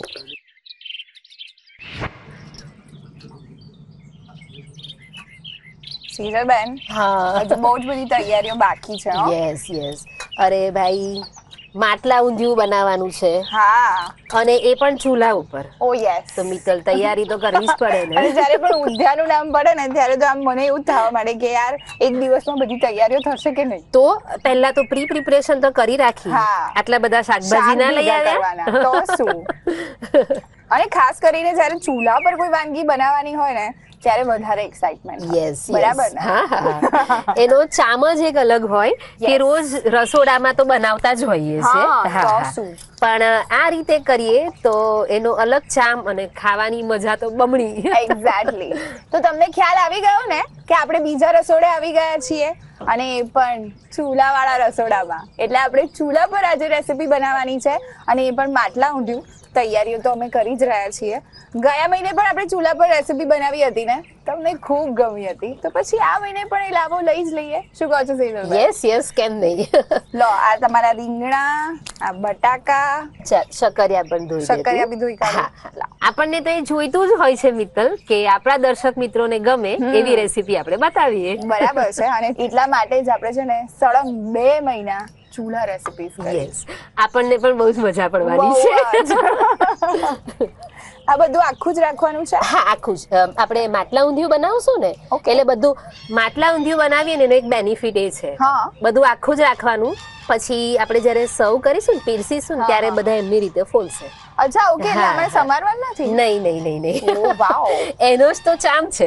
સીરલબેન, હા, હજુ બહુ જ બધી તૈયારીઓ બાકી છે. યસ. અરે ભાઈ, માટલા ઊંધિયું બનાવવાનું છે. હા, અને એ પણ ચૂલા ઉપર. Oh yes. તો મિત્તલ, તૈયારી તો કરવી જ પડે ને. અને જ્યારે પણ ઊંધિયાનું નામ પડે ને ત્યારે તો આમ મને એવું થવા માંડે કે યાર એક દિવસમાં બધી તૈયારીઓ થશે કે નહીં. તો પહેલા તો પ્રિપરેશન તો કરી રાખી. આટલા બધા શાકભાજી ના લઈ આવ્યા તો શું. અને ખાસ કરીને જ્યારે ચૂલા પર કોઈ વાનગી બનાવવાની હોય ને ત્યારે વધારે એક્સાઇટમેન્ટ. યસ, બરાબર ને. હા, એનો ચામ જ એક અલગ હોય કે રોજ રસોડામાં તો બનાવતા જ હોઈએ છે, પણ આ રીતે કરીએ તો એનો અલગ ચામ અને ખાવાની મજા તો બમણી. એક્ઝેક્ટલી. તો તમને ખ્યાલ આવી ગયો ને કે આપણે બીજા રસોડે આવી ગયા છીએ, અને એ પણ ચૂલાવાળા રસોડામાં. એટલે આપણે ચૂલા પર આજે રેસીપી બનાવવાની છે, અને એ પણ માટલા ઊંધિયું. તૈયારીઓ તો અમે કરી જ રહ્યા છીએ. ગયા મહિને પણ આપણે ચૂલા પર રેસીપી બનાવી હતી ને, તમને ખૂબ ગમી હતી, તો પછી આ મહિને પણ એ લાવો લઈ જ લઈએ. શું કહો છો સીરલ? યસ, કેમ નહીં. લો, આ તમારા રીંગણા, આ બટાકા, શકરિયા પણ ધોઈ. શકરિયા બી ધોઈ કાઢો. આપણને તો એ જોઈતું જ હોય છે મિત્તલ, કે આપણા દર્શક મિત્રોને ગમે એવી રેસીપી આપણે બતાવીએ. બરાબર છે. અને એટલા માટે જ આપણે છે ને સળંગ 2 મહિના ચૂલા રેસિપીઝ કરી. યસ, આપણને પણ બહુ જ મજા પડવાની છે. બહુ જ. આ બધું આખું જ રાખવાનું છે? હા, આખું જ. આપણે માટલા ઊંધિયું બનાવશું ને, એટલે બધું માટલા ઊંધિયું બનાવીએ ને એનો એક બેનિફિટ એ છે, હા, બધું આખું જ રાખવાનું. પછી આપણે જ્યારે સર્વ કરીશું ને, પીરસીશું ને, ત્યારે બધા એમની રીતે ફોલશે. અચ્છા, ઓકે. એટલે આપણે સમારવાનું નથી? નહીં નહીં નહીં નહીં, ઓ વાવ. એનો જ તો ચામ છે.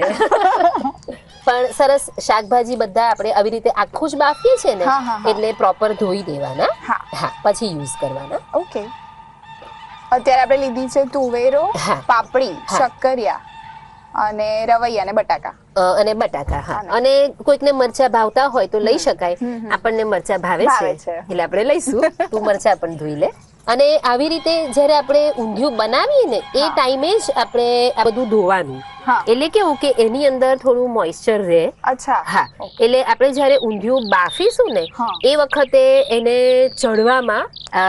પણ સરસ શાકભાજી બધા આપણે આવી રીતે આખું જ બાફીએ છીએ ને, એટલે પ્રોપર ધોઈ દેવાના. હા, પછી યુઝ કરવાના. ઓકે. અત્યારે આપણે લીધી છે તુવેરો, પાપડી, શક્કરિયા અને રવૈયા અને બટાકા. હા. અને કોઈકને મરચા ભાવતા હોય તો લઈ શકાય. આપણને મરચા ભાવે છે એટલે આપણે લઈશું. તું મરચા પણ ધોઈ લે. અને આવી રીતે જ્યારે આપણે ઊંધિયું બનાવીએ ને એ ટાઈમે જ આપણે આ બધું ધોવાનું. એટલે કેવું કે એની અંદર થોડું મોઇસ્ચર રહે. અચ્છા. હા, એટલે આપણે જ્યારે ઊંધિયું બાફીશું ને એ વખતે એને ચડવામાં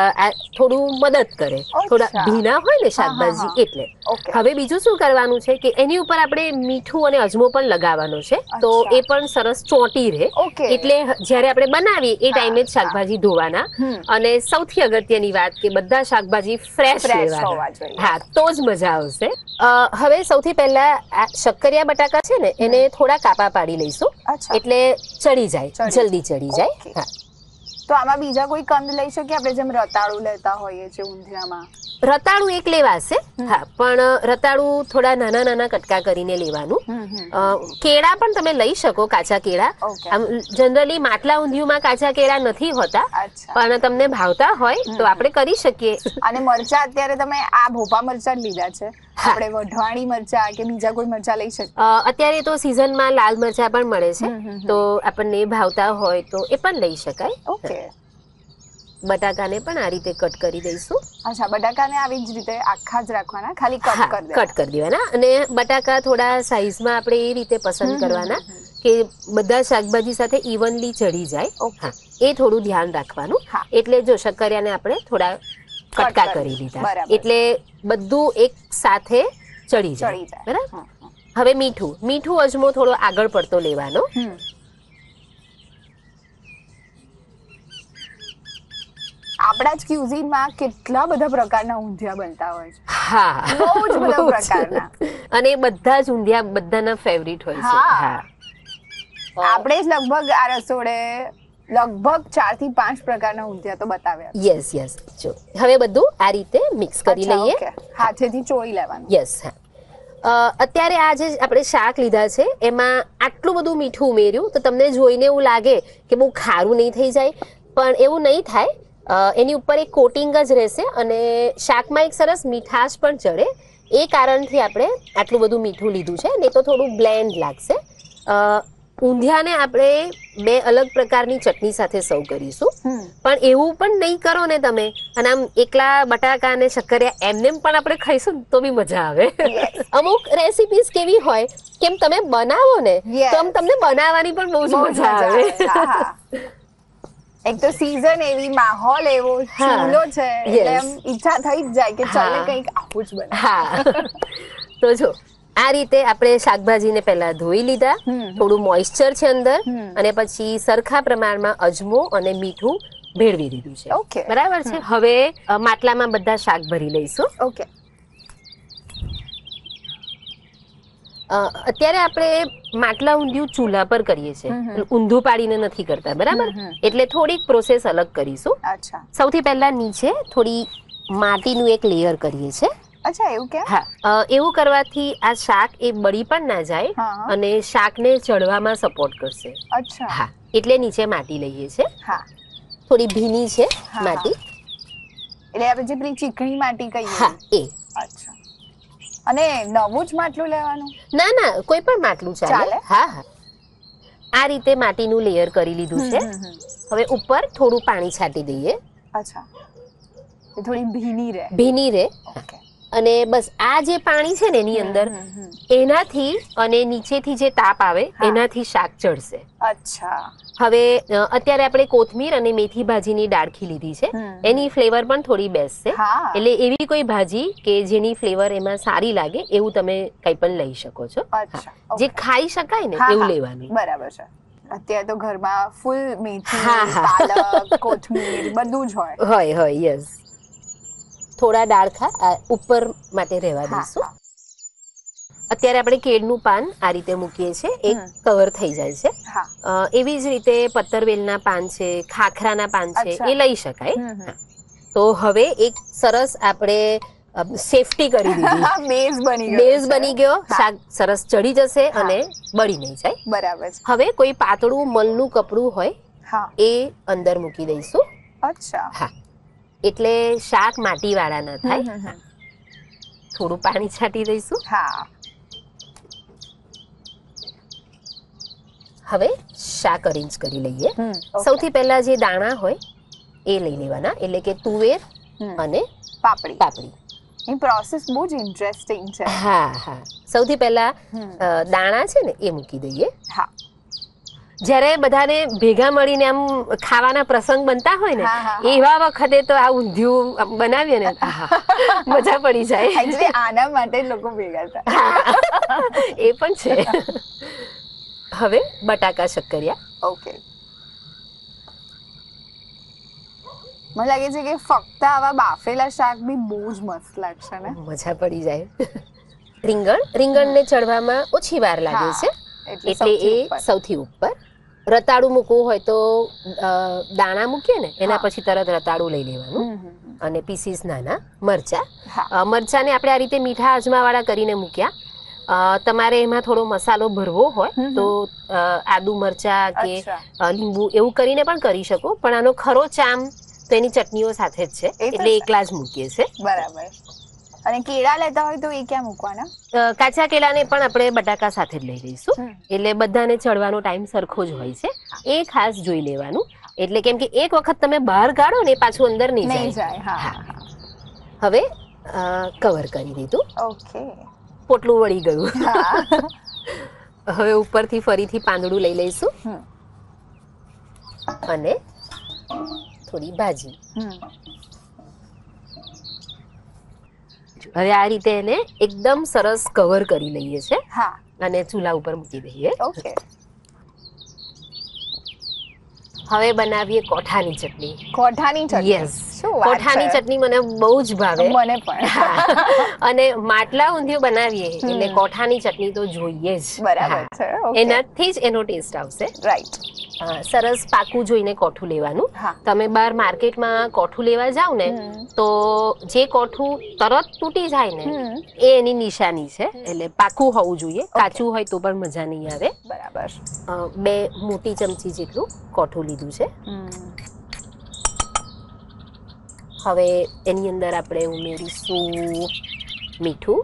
થોડું મદદ કરે. થોડા ભીના હોય ને શાકભાજી એટલે. હવે બીજું શું કરવાનું છે કે એની ઉપર આપણે મીઠું અને અજમો પણ લગાવવાનો છે, તો એ પણ સરસ ચોંટી રહે. એટલે જ્યારે આપણે બનાવીએ એ ટાઈમે જ શાકભાજી ધોવાના. અને સૌથી અગત્યની વાત કે બધા શાકભાજી ફ્રેશ લેવાના. હા, તો જ મજા આવશે. હવે સૌથી પહેલા આ શક્કરિયા બટાકા છે ને એને થોડા કાપા પાડી લઈશું, એટલે ચડી જાય, જલ્દી ચડી જાય. હા, તો આમાં બીજા કોઈ કંદ લઈ શકીએ આપણે, જેમ રતાળું લેતા હોઈએ છે ઊંધિયામાં? રતાળું એક લેવાશે. હા, પણ રતાળું થોડા નાના નાના કટકા કરીને લેવાનું. કેળા પણ તમે લઈ શકો, કાચા કેળા. જનરલી માટલા ઊંધિયુંમાં કાચા કેળા નથી હોતા, પણ તમને ભાવતા હોય તો આપણે કરી શકીએ. અને મરચા અત્યારે તમે આ ભોપા મરચા લીધા છે, આપણે વઢવાણી મરચા કે બીજા કોઈ મરચા લઈ શકીએ? અત્યારે તો સીઝનમાં લાલ મરચા પણ મળે છે, તો આપણને ભાવતા હોય તો એ પણ લઈ શકાય. ઓકે. બટાકાને પણ આ રીતે કટ કરી દઈશું. અચ્છા, બટાકાને આવી જ રીતે આખા જ રાખવાના, ખાલી કટ કરી દેવાના. અને બટાકા થોડા સાઈઝમાં આપણે એ રીતે પસંદ કરવાના કે બધા શાકભાજી સાથે ઇવનલી ચડી જાય. હા, એ થોડું ધ્યાન રાખવાનું. એટલે જો શક્કરિયાને આપણે થોડા કટકા કરી લીધા, એટલે બધું એક સાથે ચડી જાય. બરાબર. હવે મીઠું અજમો થોડો આગળ પડતો લેવાનો. આપણા જ ક્યુઝીનમાં કેટલા બધા પ્રકારના ઊંધિયા બનતા હોય છે. હા, બહુ જ બધા પ્રકારના. અને બધા જ ઊંધિયા બધાના ફેવરિટ હોય છે. હા, આપણે જ લગભગ આ રસોડે લગભગ 4 થી 5 પ્રકારના ઊંધિયા તો બતાવ્યા. યસ. જો હવે બધું આ રીતે મિક્સ કરી લઈએ, હાથેથી ચોળી લેવાનું. યસ. હા, અત્યારે આ જે આપણે શાક લીધા છે એમાં આટલું બધું મીઠું ઉમેર્યું તો તમને જોઈને એવું લાગે કે બહુ ખારું નહીં થઈ જાય, પણ એવું નહીં થાય. એની ઉપર એક કોટિંગ જ રહેશે અને શાકમાં એક સરસ મીઠાશ પણ ચડે. એ કારણથી આપણે આટલું બધું મીઠું લીધું છે, નહીં તો થોડું બ્લેન્ડ લાગશે. ઊંધિયાને આપણે 2 અલગ પ્રકારની ચટણી સાથે સર્વ કરીશું, પણ એવું પણ નહીં કરો ને તમે, અને આમ એકલા બટાકા અને શક્કરિયા એમનેમ પણ આપણે ખાઈશું તો બી મજા આવે. અમુક રેસિપીસ કેવી હોય કેમ તમે બનાવો ને તો તમને બનાવવાની પણ બહુ જ મજા આવે. એક તો સીઝન એવી, માહોલ એવો, ચૂલો છે, એટલે એમ ઈચ્છા થઈ જ જાય કે ચાલે કંઈક આવું જ બને. હા, તો જો આ રીતે આપણે શાકભાજીને પહેલા ધોઈ લીધા, થોડું મોઇસ્ચર છે અંદર, અને પછી સરખા પ્રમાણમાં અજમો અને મીઠું ભેળવી દીધું છે. ઓકે, બરાબર છે. હવે માટલામાં બધા શાક ભરી લઈશું. ઓકે. અત્યારે આપણે માટલા ઊંધિયું ચૂલા પર કરીએ છીએ, ઊંધું પાડીને નથી કરતા. બરાબર. એટલે થોડીક પ્રોસેસ અલગ કરીશું. અચ્છા. સૌથી પહેલા નીચે થોડી માટીનું એક લેયર કરીએ છીએ. અચ્છા, એવું કેમ? હા, એવું કરવાથી આ શાક એ બળી પણ ના જાય અને શાકને ચડવામાં સપોર્ટ કરશે. અચ્છા. હા, એટલે નીચે માટી લઈએ છીએ. હા, થોડી ભીની છે માટી, એટલે આપણે જે પેલી ચીકણી માટી કહીએ. હા, એ. અચ્છા. અને નવું જ માટલું લેવાનું? ના, કોઈ પણ માટલું ચાલે. હા, આ રીતે માટીનું લેયર કરી લીધું છે. હવે ઉપર થોડું પાણી છાંટી દઈએ. અચ્છા, થોડી ભીની રહે. ઓકે. અને બસ આ જે પાણી છે ને એની અંદર એનાથી અને નીચેથી જે તાપ આવે એનાથી શાક ચડશે. અચ્છા. હવે અત્યારે આપણે કોથમીર અને મેથી ભાજીની ડાળખી લીધી છે, એની ફ્લેવર પણ થોડી બેસશે. એટલે એવી કોઈ ભાજી કે જેની ફ્લેવર એમાં સારી લાગે એવું તમે કંઈ પણ લઈ શકો છો. જે ખાઈ શકાય ને એવું લેવાનું. બરાબર છે. અત્યારે તો ઘરમાં ફૂલ મેથી, હા, હા. પાલક, કોથમીર બધું જ હોય. હોય યસ. થોડા ડાળખા ઉપર માટે રહેવા હા, દઈશું. હા. અત્યારે આપણે કેળનું પાન આ રીતે મૂકીએ છીએ, એક કવર થઈ જાય છે. હા. એવી જ રીતે પત્તરવેલના પાન છે, ખાખરાના પાન છે, અચ્છા. એ લઈ શકાય. તો હવે એક સરસ આપણે સેફટી કરી દીધી. બેઝ બની ગયો બેઝ છે. બની ગયો, શાક સરસ ચડી જશે હા. અને બળી નહીં જાય. બરાબર છે. હવે કોઈ પાતળું મલનું કપડું હોય હા. એ અંદર મૂકી દઈશું. અચ્છા. હા, એટલે શાક માટીવાળા ન થાય. થોડું પાણી છાંટી દઈશું. હા. હવે શાક અરેન્જ કરી લઈએ. okay. સૌથી પહેલા જે દાણા હોય એ લઈ લેવાના, એટલે કે તુવેર અને પાપડી. એ પ્રોસેસ બહુ જ ઇન્ટરેસ્ટિંગ છે. હા. સૌથી પહેલા દાણા છે ને એ મૂકી દઈએ. હા. જ્યારે બધાને ભેગા મળીને આમ ખાવાના પ્રસંગ બનતા હોય ને, હા. એવા વખતે તો આ ઊંધિયું બનાવીએ ને, મજા પડી જાય. એકચ્યુઅલી આના માટે જ લોકો ભેગા થાય. એ પણ છે. હવે બટાકા શક્કરિયા. ઓકે. મને લાગે છે કે ફક્ત આવા બાફેલા શાક બી બહુ જ મસ્ત લાગશે ને. મજા પડી જાય. રીંગણને ચડવામાં ઓછી વાર લાગે છે, એટલે એ સૌથી ઉપર. રતાળું મૂકવું હોય તો દાણા મૂકીએ ને એના પછી તરત રતાળું લઈ લેવાનું, અને પીસીસ નાના મરચાને આપણે આ રીતે મીઠા અજમાવાળા કરીને મૂક્યા. તમારે એમાં થોડો મસાલો ભરવો હોય તો આદુ મરચા કે લીંબુ એવું કરીને પણ કરી શકો, પણ આનો ખરો ચામ તો એની ચટણીઓ સાથે જ છે, એટલે એકલા જ મૂકીએ છે. બરાબર. અને કેળા લેતા હોય તો એ ક્યાં મૂકવાના? કાચા કેળાને પણ આપણે બટાકા સાથે જ લઈ લઈશું, એટલે બધાને ચડવાનો ટાઈમ સરખો જ હોય છે. એ ખાસ જોઈ લેવાનું, એટલે કેમ કે એક વખત તમે બહાર કાઢો ને પાછું અંદર નહીં જાય. હવે કવર કરી દીધું. ઓકે. પોટલું વળી ગયું. હવે ઉપરથી ફરીથી પાંદડું લઈ લઈશું અને થોડી ભાજી. હવે આ રીતે એને એકદમ સરસ કવર કરી લઈએ છે અને ચૂલા ઉપર મૂકી દઈએ. ઓકે. હવે બનાવીએ કોઠાની ચટણી. કોઠાની ચટણી? યસ, કોઠાની ચટણી મને બહુ જ ભાવે. મને પણ. અને માટલા ઊંધિયું બનાવીએ એટલે કોઠાની ચટણી તો જોઈએ જ. બરાબર છે. એનાથી જ એનો ટેસ્ટ આવશે. રાઈટ. સરસ પાકું જોઈને કોઠું લેવાનું. તમે બહાર માર્કેટમાં કોઠું લેવા જાવ ને તો જે કોઠું તરત તૂટી જાય ને એ એની નિશાની છે, એટલે પાકું હોવું જોઈએ. કાચું હોય તો પણ મજા નહીં આવે. બરાબર. 2 મોટી ચમચી જેટલું કોઠું લીધું છે. હવે એની અંદર આપણે ઉમેરીશું મીઠું,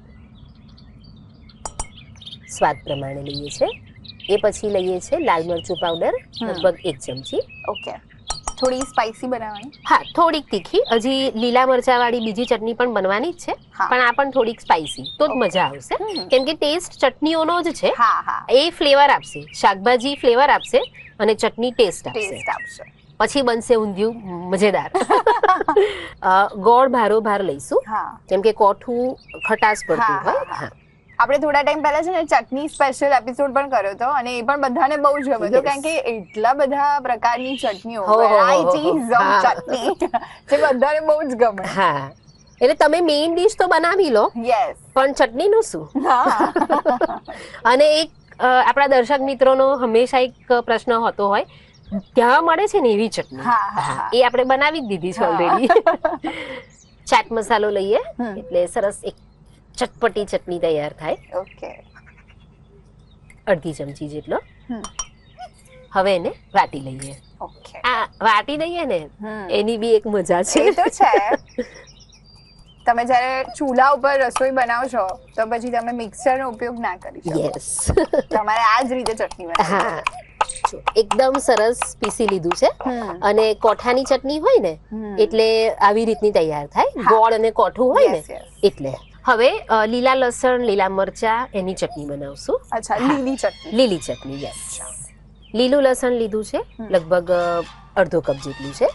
સ્વાદ પ્રમાણે લઈએ છે. એ પછી લઈએ છે લાલ મરચું પાવડર, લગભગ 1 ચમચી. ઓકે. થોડી સ્પાઇસી બનાવવાની? હા, થોડીક તીખી. હજી લીલા મરચા વાળી બીજી ચટણી પણ બનવાની જ છે, પણ આ પણ થોડીક સ્પાઇસી તો જ મજા આવશે, કેમ કે ટેસ્ટ ચટણીઓનો જ છે. એ ફ્લેવર આપશે, શાકભાજી ફ્લેવર આપશે અને ચટણી ટેસ્ટ આપશે. પછી બનશે ઊંધિયું મજેદાર. ગોળ ભારોભાર લઈશું, કેમ કે કોઠું ખટાશ પડતું હોય. આપણે થોડા ટાઈમ પહેલા છે ને ચટણી સ્પેશિયલ એપિસોડ પણ કર્યો હતો, અને એ પણ બધાને બહુ જ ગમ્યો હતો, કારણ કે એટલા બધા પ્રકારની ચટણીઓ, વેરાયટીઝ ઓફ ચટણી, જે બધાને બહુ જ ગમે. હા, એટલે તમે મેઇન ડીશ તો બનાવી લો, યસ, પણ ચટણીનું શું? અને એક આપણા દર્શક મિત્રોનો હંમેશા એક પ્રશ્ન હોતો હોય, ક્યાં મળે છે ને એવી ચટણી? એ આપણે બનાવી જ દીધી છે ઓલરેડી. ચાટ મસાલો લઈએ એટલે સરસ એક ચટપટી ચટણી તૈયાર થાય. ઓકે. 1/2 ચમચી જેટલો. હવે એને વાટી લઈએ. ઓકે. આ વાટી દઈએ ને એની બી એક મજા છે. એ તો છે. તમે જ્યારે ચૂલા ઉપર રસોઈ બનાવો છો તો પછી તમે મિક્સરનો ઉપયોગ ના કરી શકો. યસ. તમારે આ જ રીતે ચટણી બનાવવાની. એકદમ સરસ પીસી લીધું છે, અને કોઠાની ચટણી હોય ને એટલે આવી રીતની તૈયાર થાય. ગોળ અને કોઠું હોય ને એટલે. હવે લીલા લસણ, લીલા મરચા એની ચટણી બનાવશું. અચ્છા, લીલી ચટણી. લીલી ચટણી, યસ. લીલું લસણ લીધું છે, લગભગ અડધો કપ જેટલું છે.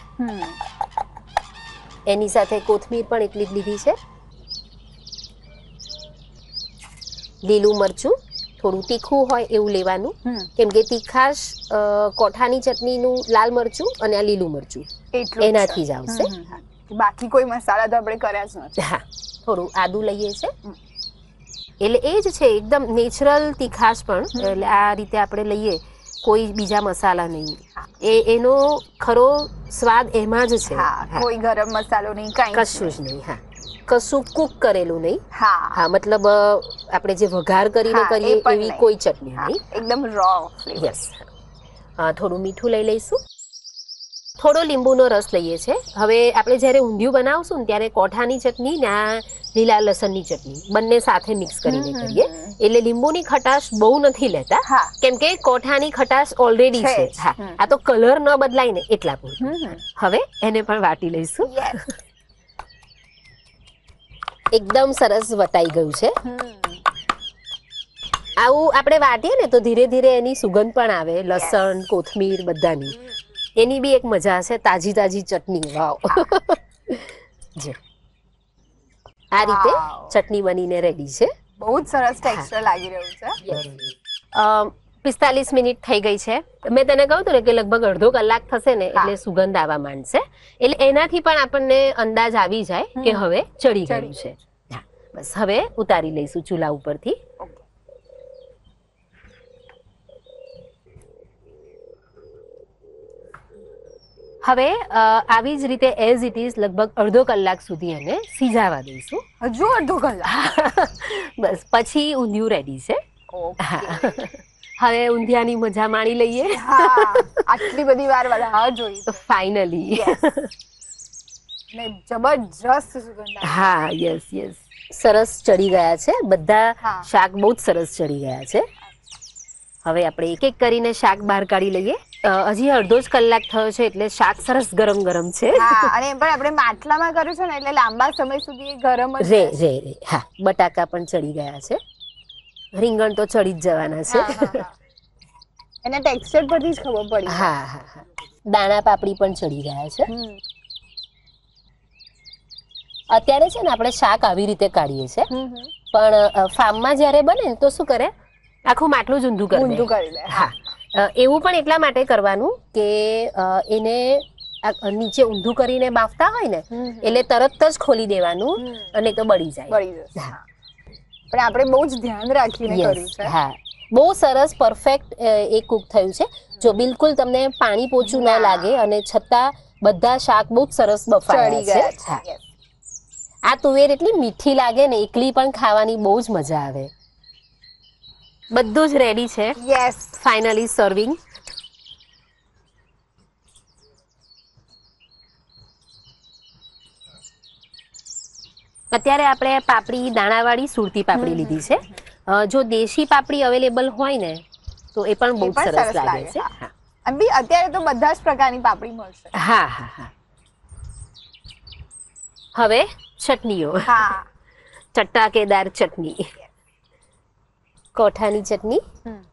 એની સાથે કોથમીર પણ એટલી જ લીધી છે. લીલું મરચું થોડું તીખું હોય એવું લેવાનું, કેમ કે તીખાશ કોઠાની ચટણીનું લાલ મરચું અને આ લીલું મરચું એટલું એનાથી જ આવશે. બાકી કોઈ મસાલા તો આપણે કર્યા જ નથી. હા, થોડું આદુ લઈએ છે એટલે એ જ છે એકદમ નેચરલ તીખાશ પણ. એટલે આ રીતે આપણે લઈએ, કોઈ બીજા મસાલા નહીં, એનો ખરો સ્વાદ એમાં જ છે. કોઈ ગરમ મસાલો નહીં, કાંઈ કશું જ નહીં. હા, કશું કુક કરેલું નહીં. હા, મતલબ આપણે જે વઘાર કરીને કરીએ એવી કોઈ ચટણી નહીં, એકદમ રો. યસ. થોડું મીઠું લઈ લઈશું, થોડો લીંબુનો રસ લઈએ છે. હવે આપણે જ્યારે ઊંધિયું બનાવશું ને ત્યારે કોઠાની ચટણી ને આ લીલા લસણની ચટણી બંને સાથે મિક્સ કરીને કરીએ, એટલે લીંબુની ખટાશ બહુ નથી લેતા, કેમ કે કોઠાની ખટાશ ઓલરેડી છે. હા, આ તો કલર ન બદલાય ને એટલા પૂરતું. હવે એને પણ વાટી લઈશું. એકદમ સરસ વટાઈ ગયું છે. આવું આપણે વાટીએ ને તો ધીરે ધીરે એની સુગંધ પણ આવે, લસણ કોથમીર બધાની. એની બી એક મજા છે, તાજી તાજી ચટણી. વાવ. જે આ રીતે ચટણી બનીને રેડી છે. બહુ જ સરસ ટેક્સચર લાગી રહ્યું છે. 45 મિનિટ થઈ ગઈ છે. મેં તને કહ્યું હતું ને કે લગભગ અડધો કલાક થશે ને એટલે સુગંધ આવવા માંડશે, એટલે એનાથી પણ આપણને અંદાજ આવી જાય કે હવે ચડી ગયું છે. બસ હવે ઉતારી લઈશું ચૂલા ઉપરથી. હવે આવી જ રીતે એઝ ઇટ ઇઝ લગભગ અડધો કલાક સુધી એને સિઝાવા દઈશું. હજુ અડધો કલાક? બસ, પછી ઊંધિયું રેડી છે. હવે ઊંધિયાની મજા માણી લઈએ. આટલી બધી વાર રાહ જોઈ. ફાઇનલી જબરજસ્ત સુગંધ. હા, યસ યસ. સરસ ચડી ગયા છે બધા શાક, બહુ જ સરસ ચડી ગયા છે. હવે આપણે એક એક કરીને શાક બહાર કાઢી લઈએ. હજી અડધો જ કલાક થયો છે એટલે શાક સરસ ગરમ ગરમ છે. અને એમ પણ આપણે માટલામાં કર્યું છે ને એટલે લાંબા સમય સુધી ગરમ જ રે. હા, બટાકા પણ ચડી ગયા છે, રીંગણ તો ચડી જ જવાના છે. એના ટેક્સચર પરથી જ ખબર પડી. હા, દાણા પાપડી પણ ચડી ગયા છે. અત્યારે છે ને આપણે શાક આવી રીતે કાઢીએ છીએ, પણ ફાર્મમાં જ્યારે બને ને તો શું કરે, આખું માટલું જ ઊંધું કરી દે. હા, એવું પણ એટલા માટે કરવાનું કે એને નીચે ઊંધું કરીને બાફતા હોય ને એટલે તરત જ ખોલી દેવાનું, અને તો બળી જાય. પણ આપણે બહુ જ ધ્યાન રાખીને કર્યું છે. હા, બહુ સરસ પરફેક્ટ એ કુક થયું છે. જો બિલકુલ તમને પાણી પોચું ના લાગે અને છતાં બધા શાક બહુ જ સરસ બફાયા છે. આ તુવેર એટલી મીઠી લાગે ને, એકલી પણ ખાવાની બહુ જ મજા આવે. બધું જ રેડી છે. Yes, finally serving. અત્યારે આપણે પાપડી દાણાવાળી સુરતી પાપડી લીધી છે. જો દેશી પાપડી અવેલેબલ હોય ને તો એ પણ બહુ સરસ લાગે છે. અત્યારે તો બધા જ પ્રકારની પાપડી મળશે. હા. હવે ચટણીઓ. ચટાકેદાર ચટણી, કોઠાની ચટણી.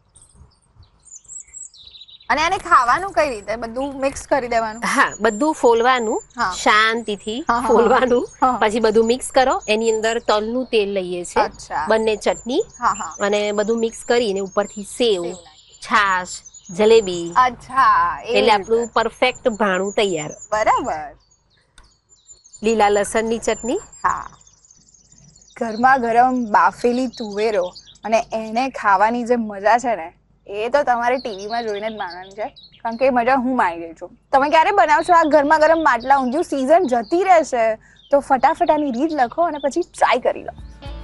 અને આને ખાવાનું કઈ રીતે? બધું મિક્સ કરી દેવાનું? હા, બધું ફોલવાનું, શાંતિથી ફોલવાનું, પછી બધું મિક્સ કરો. એની અંદર તલનું તેલ લઈએ છે, બંને ચટણી, અને બધું મિક્સ કરીને ઉપરથી સેવ, છાશ, જલેબી. એટલે આપણું પરફેક્ટ ભાણું તૈયાર. બરાબર. લીલા લસણની ચટણી. ગરમા ગરમ બાફેલી તુવેરો અને એને ખાવાની જે મજા છે ને, એ તો તમારે ટીવીમાં જોઈને જ માણવાની છે, કારણ કે એ મજા હું માણી ગઈ છું. તમે ક્યારે બનાવશો આ ગરમા ગરમ માટલા ઊંધિયું? સીઝન જતી રહેશે તો ફટાફટ આની રીત લખો અને પછી ટ્રાય કરી લો.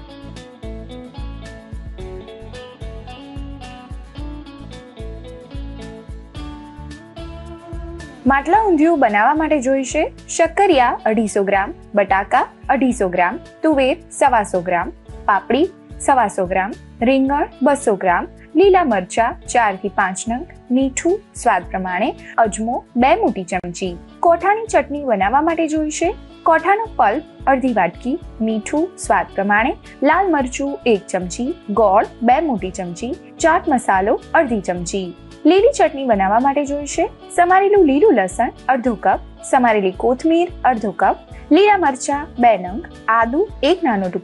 માટલા ઊંધિયું બનાવવા માટે જોઈશે શક્કરિયા 250 ગ્રામ, બટાકા 250 ગ્રામ, તુવેર 125 ગ્રામ, પાપડી 125 ગ્રામ, રીંગણ 200 ગ્રામ, લીલા મરચા 4 થી 5 નંગ, મીઠું સ્વાદ પ્રમાણે, અજમો 2 મોટી ચમચી. કોઠાની ચટણી બનાવવા માટે જોઈશે કોઠાનો પલ્પ અડધી વાટકી, મીઠું સ્વાદ પ્રમાણે, લાલ મરચું 1 ચમચી, ગોળ 2 મોટી ચમચી, ચાટ મસાલો અડધી ચમચી. લીલી ચટણી બનાવવા માટે જોઈશે સમારેલું લીલું લસણ અડધો કપ, સમારેલી કોથમીર અડધો કપ, લીલા મરચા 2 નંગ, આદુ 1 નાનો ટુકડો,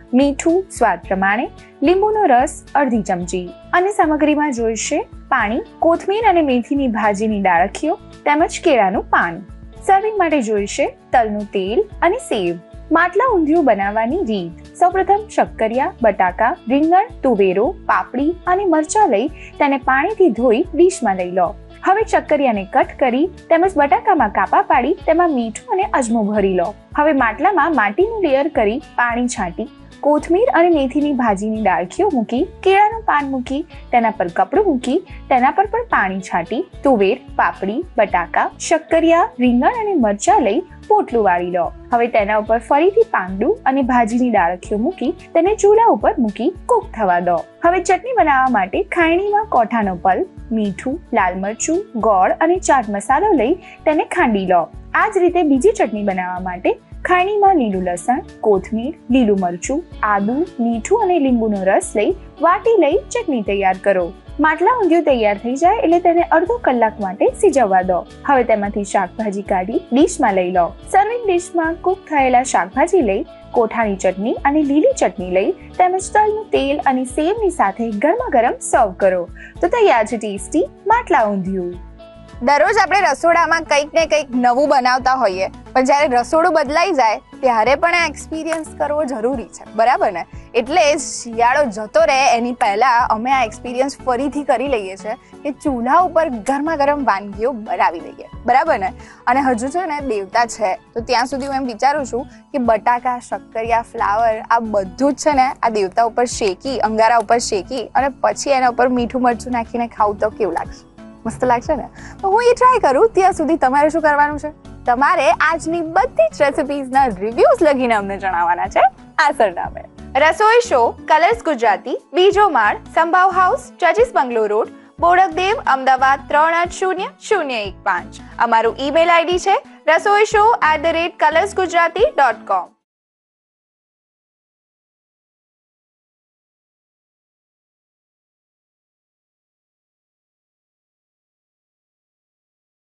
મીઠું સ્વાદ પ્રમાણે, લીંબુનો રસ અડધી ચમચી અને સામગ્રીમાં જોઈશે પાણી, કોથમીર અને મેથીની ભાજીની ડાળખીઓ તેમજ કેળાનું પાન. સર્વિંગ માટે જોઈશે તલનું તેલ અને સેવ. માટલા ઊંધિયું બનાવવાની રીત. સૌપ્રથમ શક્કરિયા, બટાકા, રીંગણ, તુવેરો, પાપડી અને મરચાં લઈ તેને પાણીથી ધોઈ ડીશમાં લઈ લો. હવે શક્કરિયાને કટ કરી તેમજ બટાકામાં કાપા પાડી તેમાં મીઠું અને અજમો ભરી લો. હવે માટલામાં માટીનું લેયર કરી પાણી છાંટી કોથમીર અને મેથીની ભાજીની ડાળખીઓ મૂકી, કેળાનું પાન મૂકી, તેના પર કપડું મૂકી તેના પર પણ પાણી છાંટી તુવેર, પાપડી, બટાકા, શક્કરિયા, રીંગણ અને મરચાં લઈ પોટલું વાળી લો. હવે તેના ઉપર ફરીથી પાંદડું અને ભાજીની ડાળખીઓ મૂકી તેને ચૂલા ઉપર મૂકી કૂક થવા દો. હવે ચટણી બનાવવા માટે ખાયણીમાં કોઠાનો પલ્પ, મીઠું, લાલ મરચું, ગોળ અને ચાટ મસાલો લઈ તેને ખાંડી લો. આ જ રીતે બીજી ચટણી બનાવવા માટે ખાયણીમાં લીલું લસણ, કોથમીર, લીલું મરચું, આદુ, મીઠું અને લીંબુનો રસ લઈ વાટી લઈ ચટણી તૈયાર કરો. માટલા ઊંધિયું તૈયાર થઈ જાય એટલે તેને અડધો કલાક માટે સિજવવા દો. હવે તેમાંથી શાકભાજી કાઢી ડીશમાં લઈ લો. સર્વિંગ ડીશમાં કૂક થયેલા શાકભાજી લઈ કોઠાની ચટણી અને લીલી ચટણી લઈ તેમજ તલનું તેલ અને સેવની સાથે ગરમા ગરમ સર્વ કરો. તો તૈયાર છે ટેસ્ટી માટલા ઊંધિયું. દરરોજ આપણે રસોડામાં કંઈક ને કંઈક નવું બનાવતા હોઈએ, પણ જ્યારે રસોડું બદલાઈ જાય ત્યારે પણ આ એક્સપિરિયન્સ કરવો જરૂરી છે, બરાબર ને? એટલે જ શિયાળો જતો રહે એની પહેલા અમે આ એક્સપિરિયન્સ ફરીથી કરી લઈએ છીએ કે ચૂલા ઉપર ગરમા ગરમ વાનગીઓ બનાવી લઈએ, બરાબર ને? અને હજુ છે ને દેવતા છે તો ત્યાં સુધી હું એમ વિચારું છું કે બટાકા, શક્કરિયા, ફ્લાવર આ બધું જ છે ને આ દેવતા ઉપર શેકી, અંગારા ઉપર શેકી અને પછી એના ઉપર મીઠું મરચું નાખીને ખાવું તો કેવું લાગશે? મસ્ત લાગશે ને? તો હું એ ટ્રાય કરું. ત્યાં સુધી તમારે શું કરવાનું છે? તમારે આજની બધી જ રેસિપીઝના રિવ્યુઝ લખીને અમને જણાવવાના છે આ સરનામે. રસોઈ શો, કલર્સ ગુજરાતી, બીજો માળ, સંભાવ હાઉસ, જજીસ બંગલો રોડ, બોડકદેવ, અમદાવાદ 380015. અમારું ઈમેલ આઈડી છે rasoishow@colorsgujarati.com.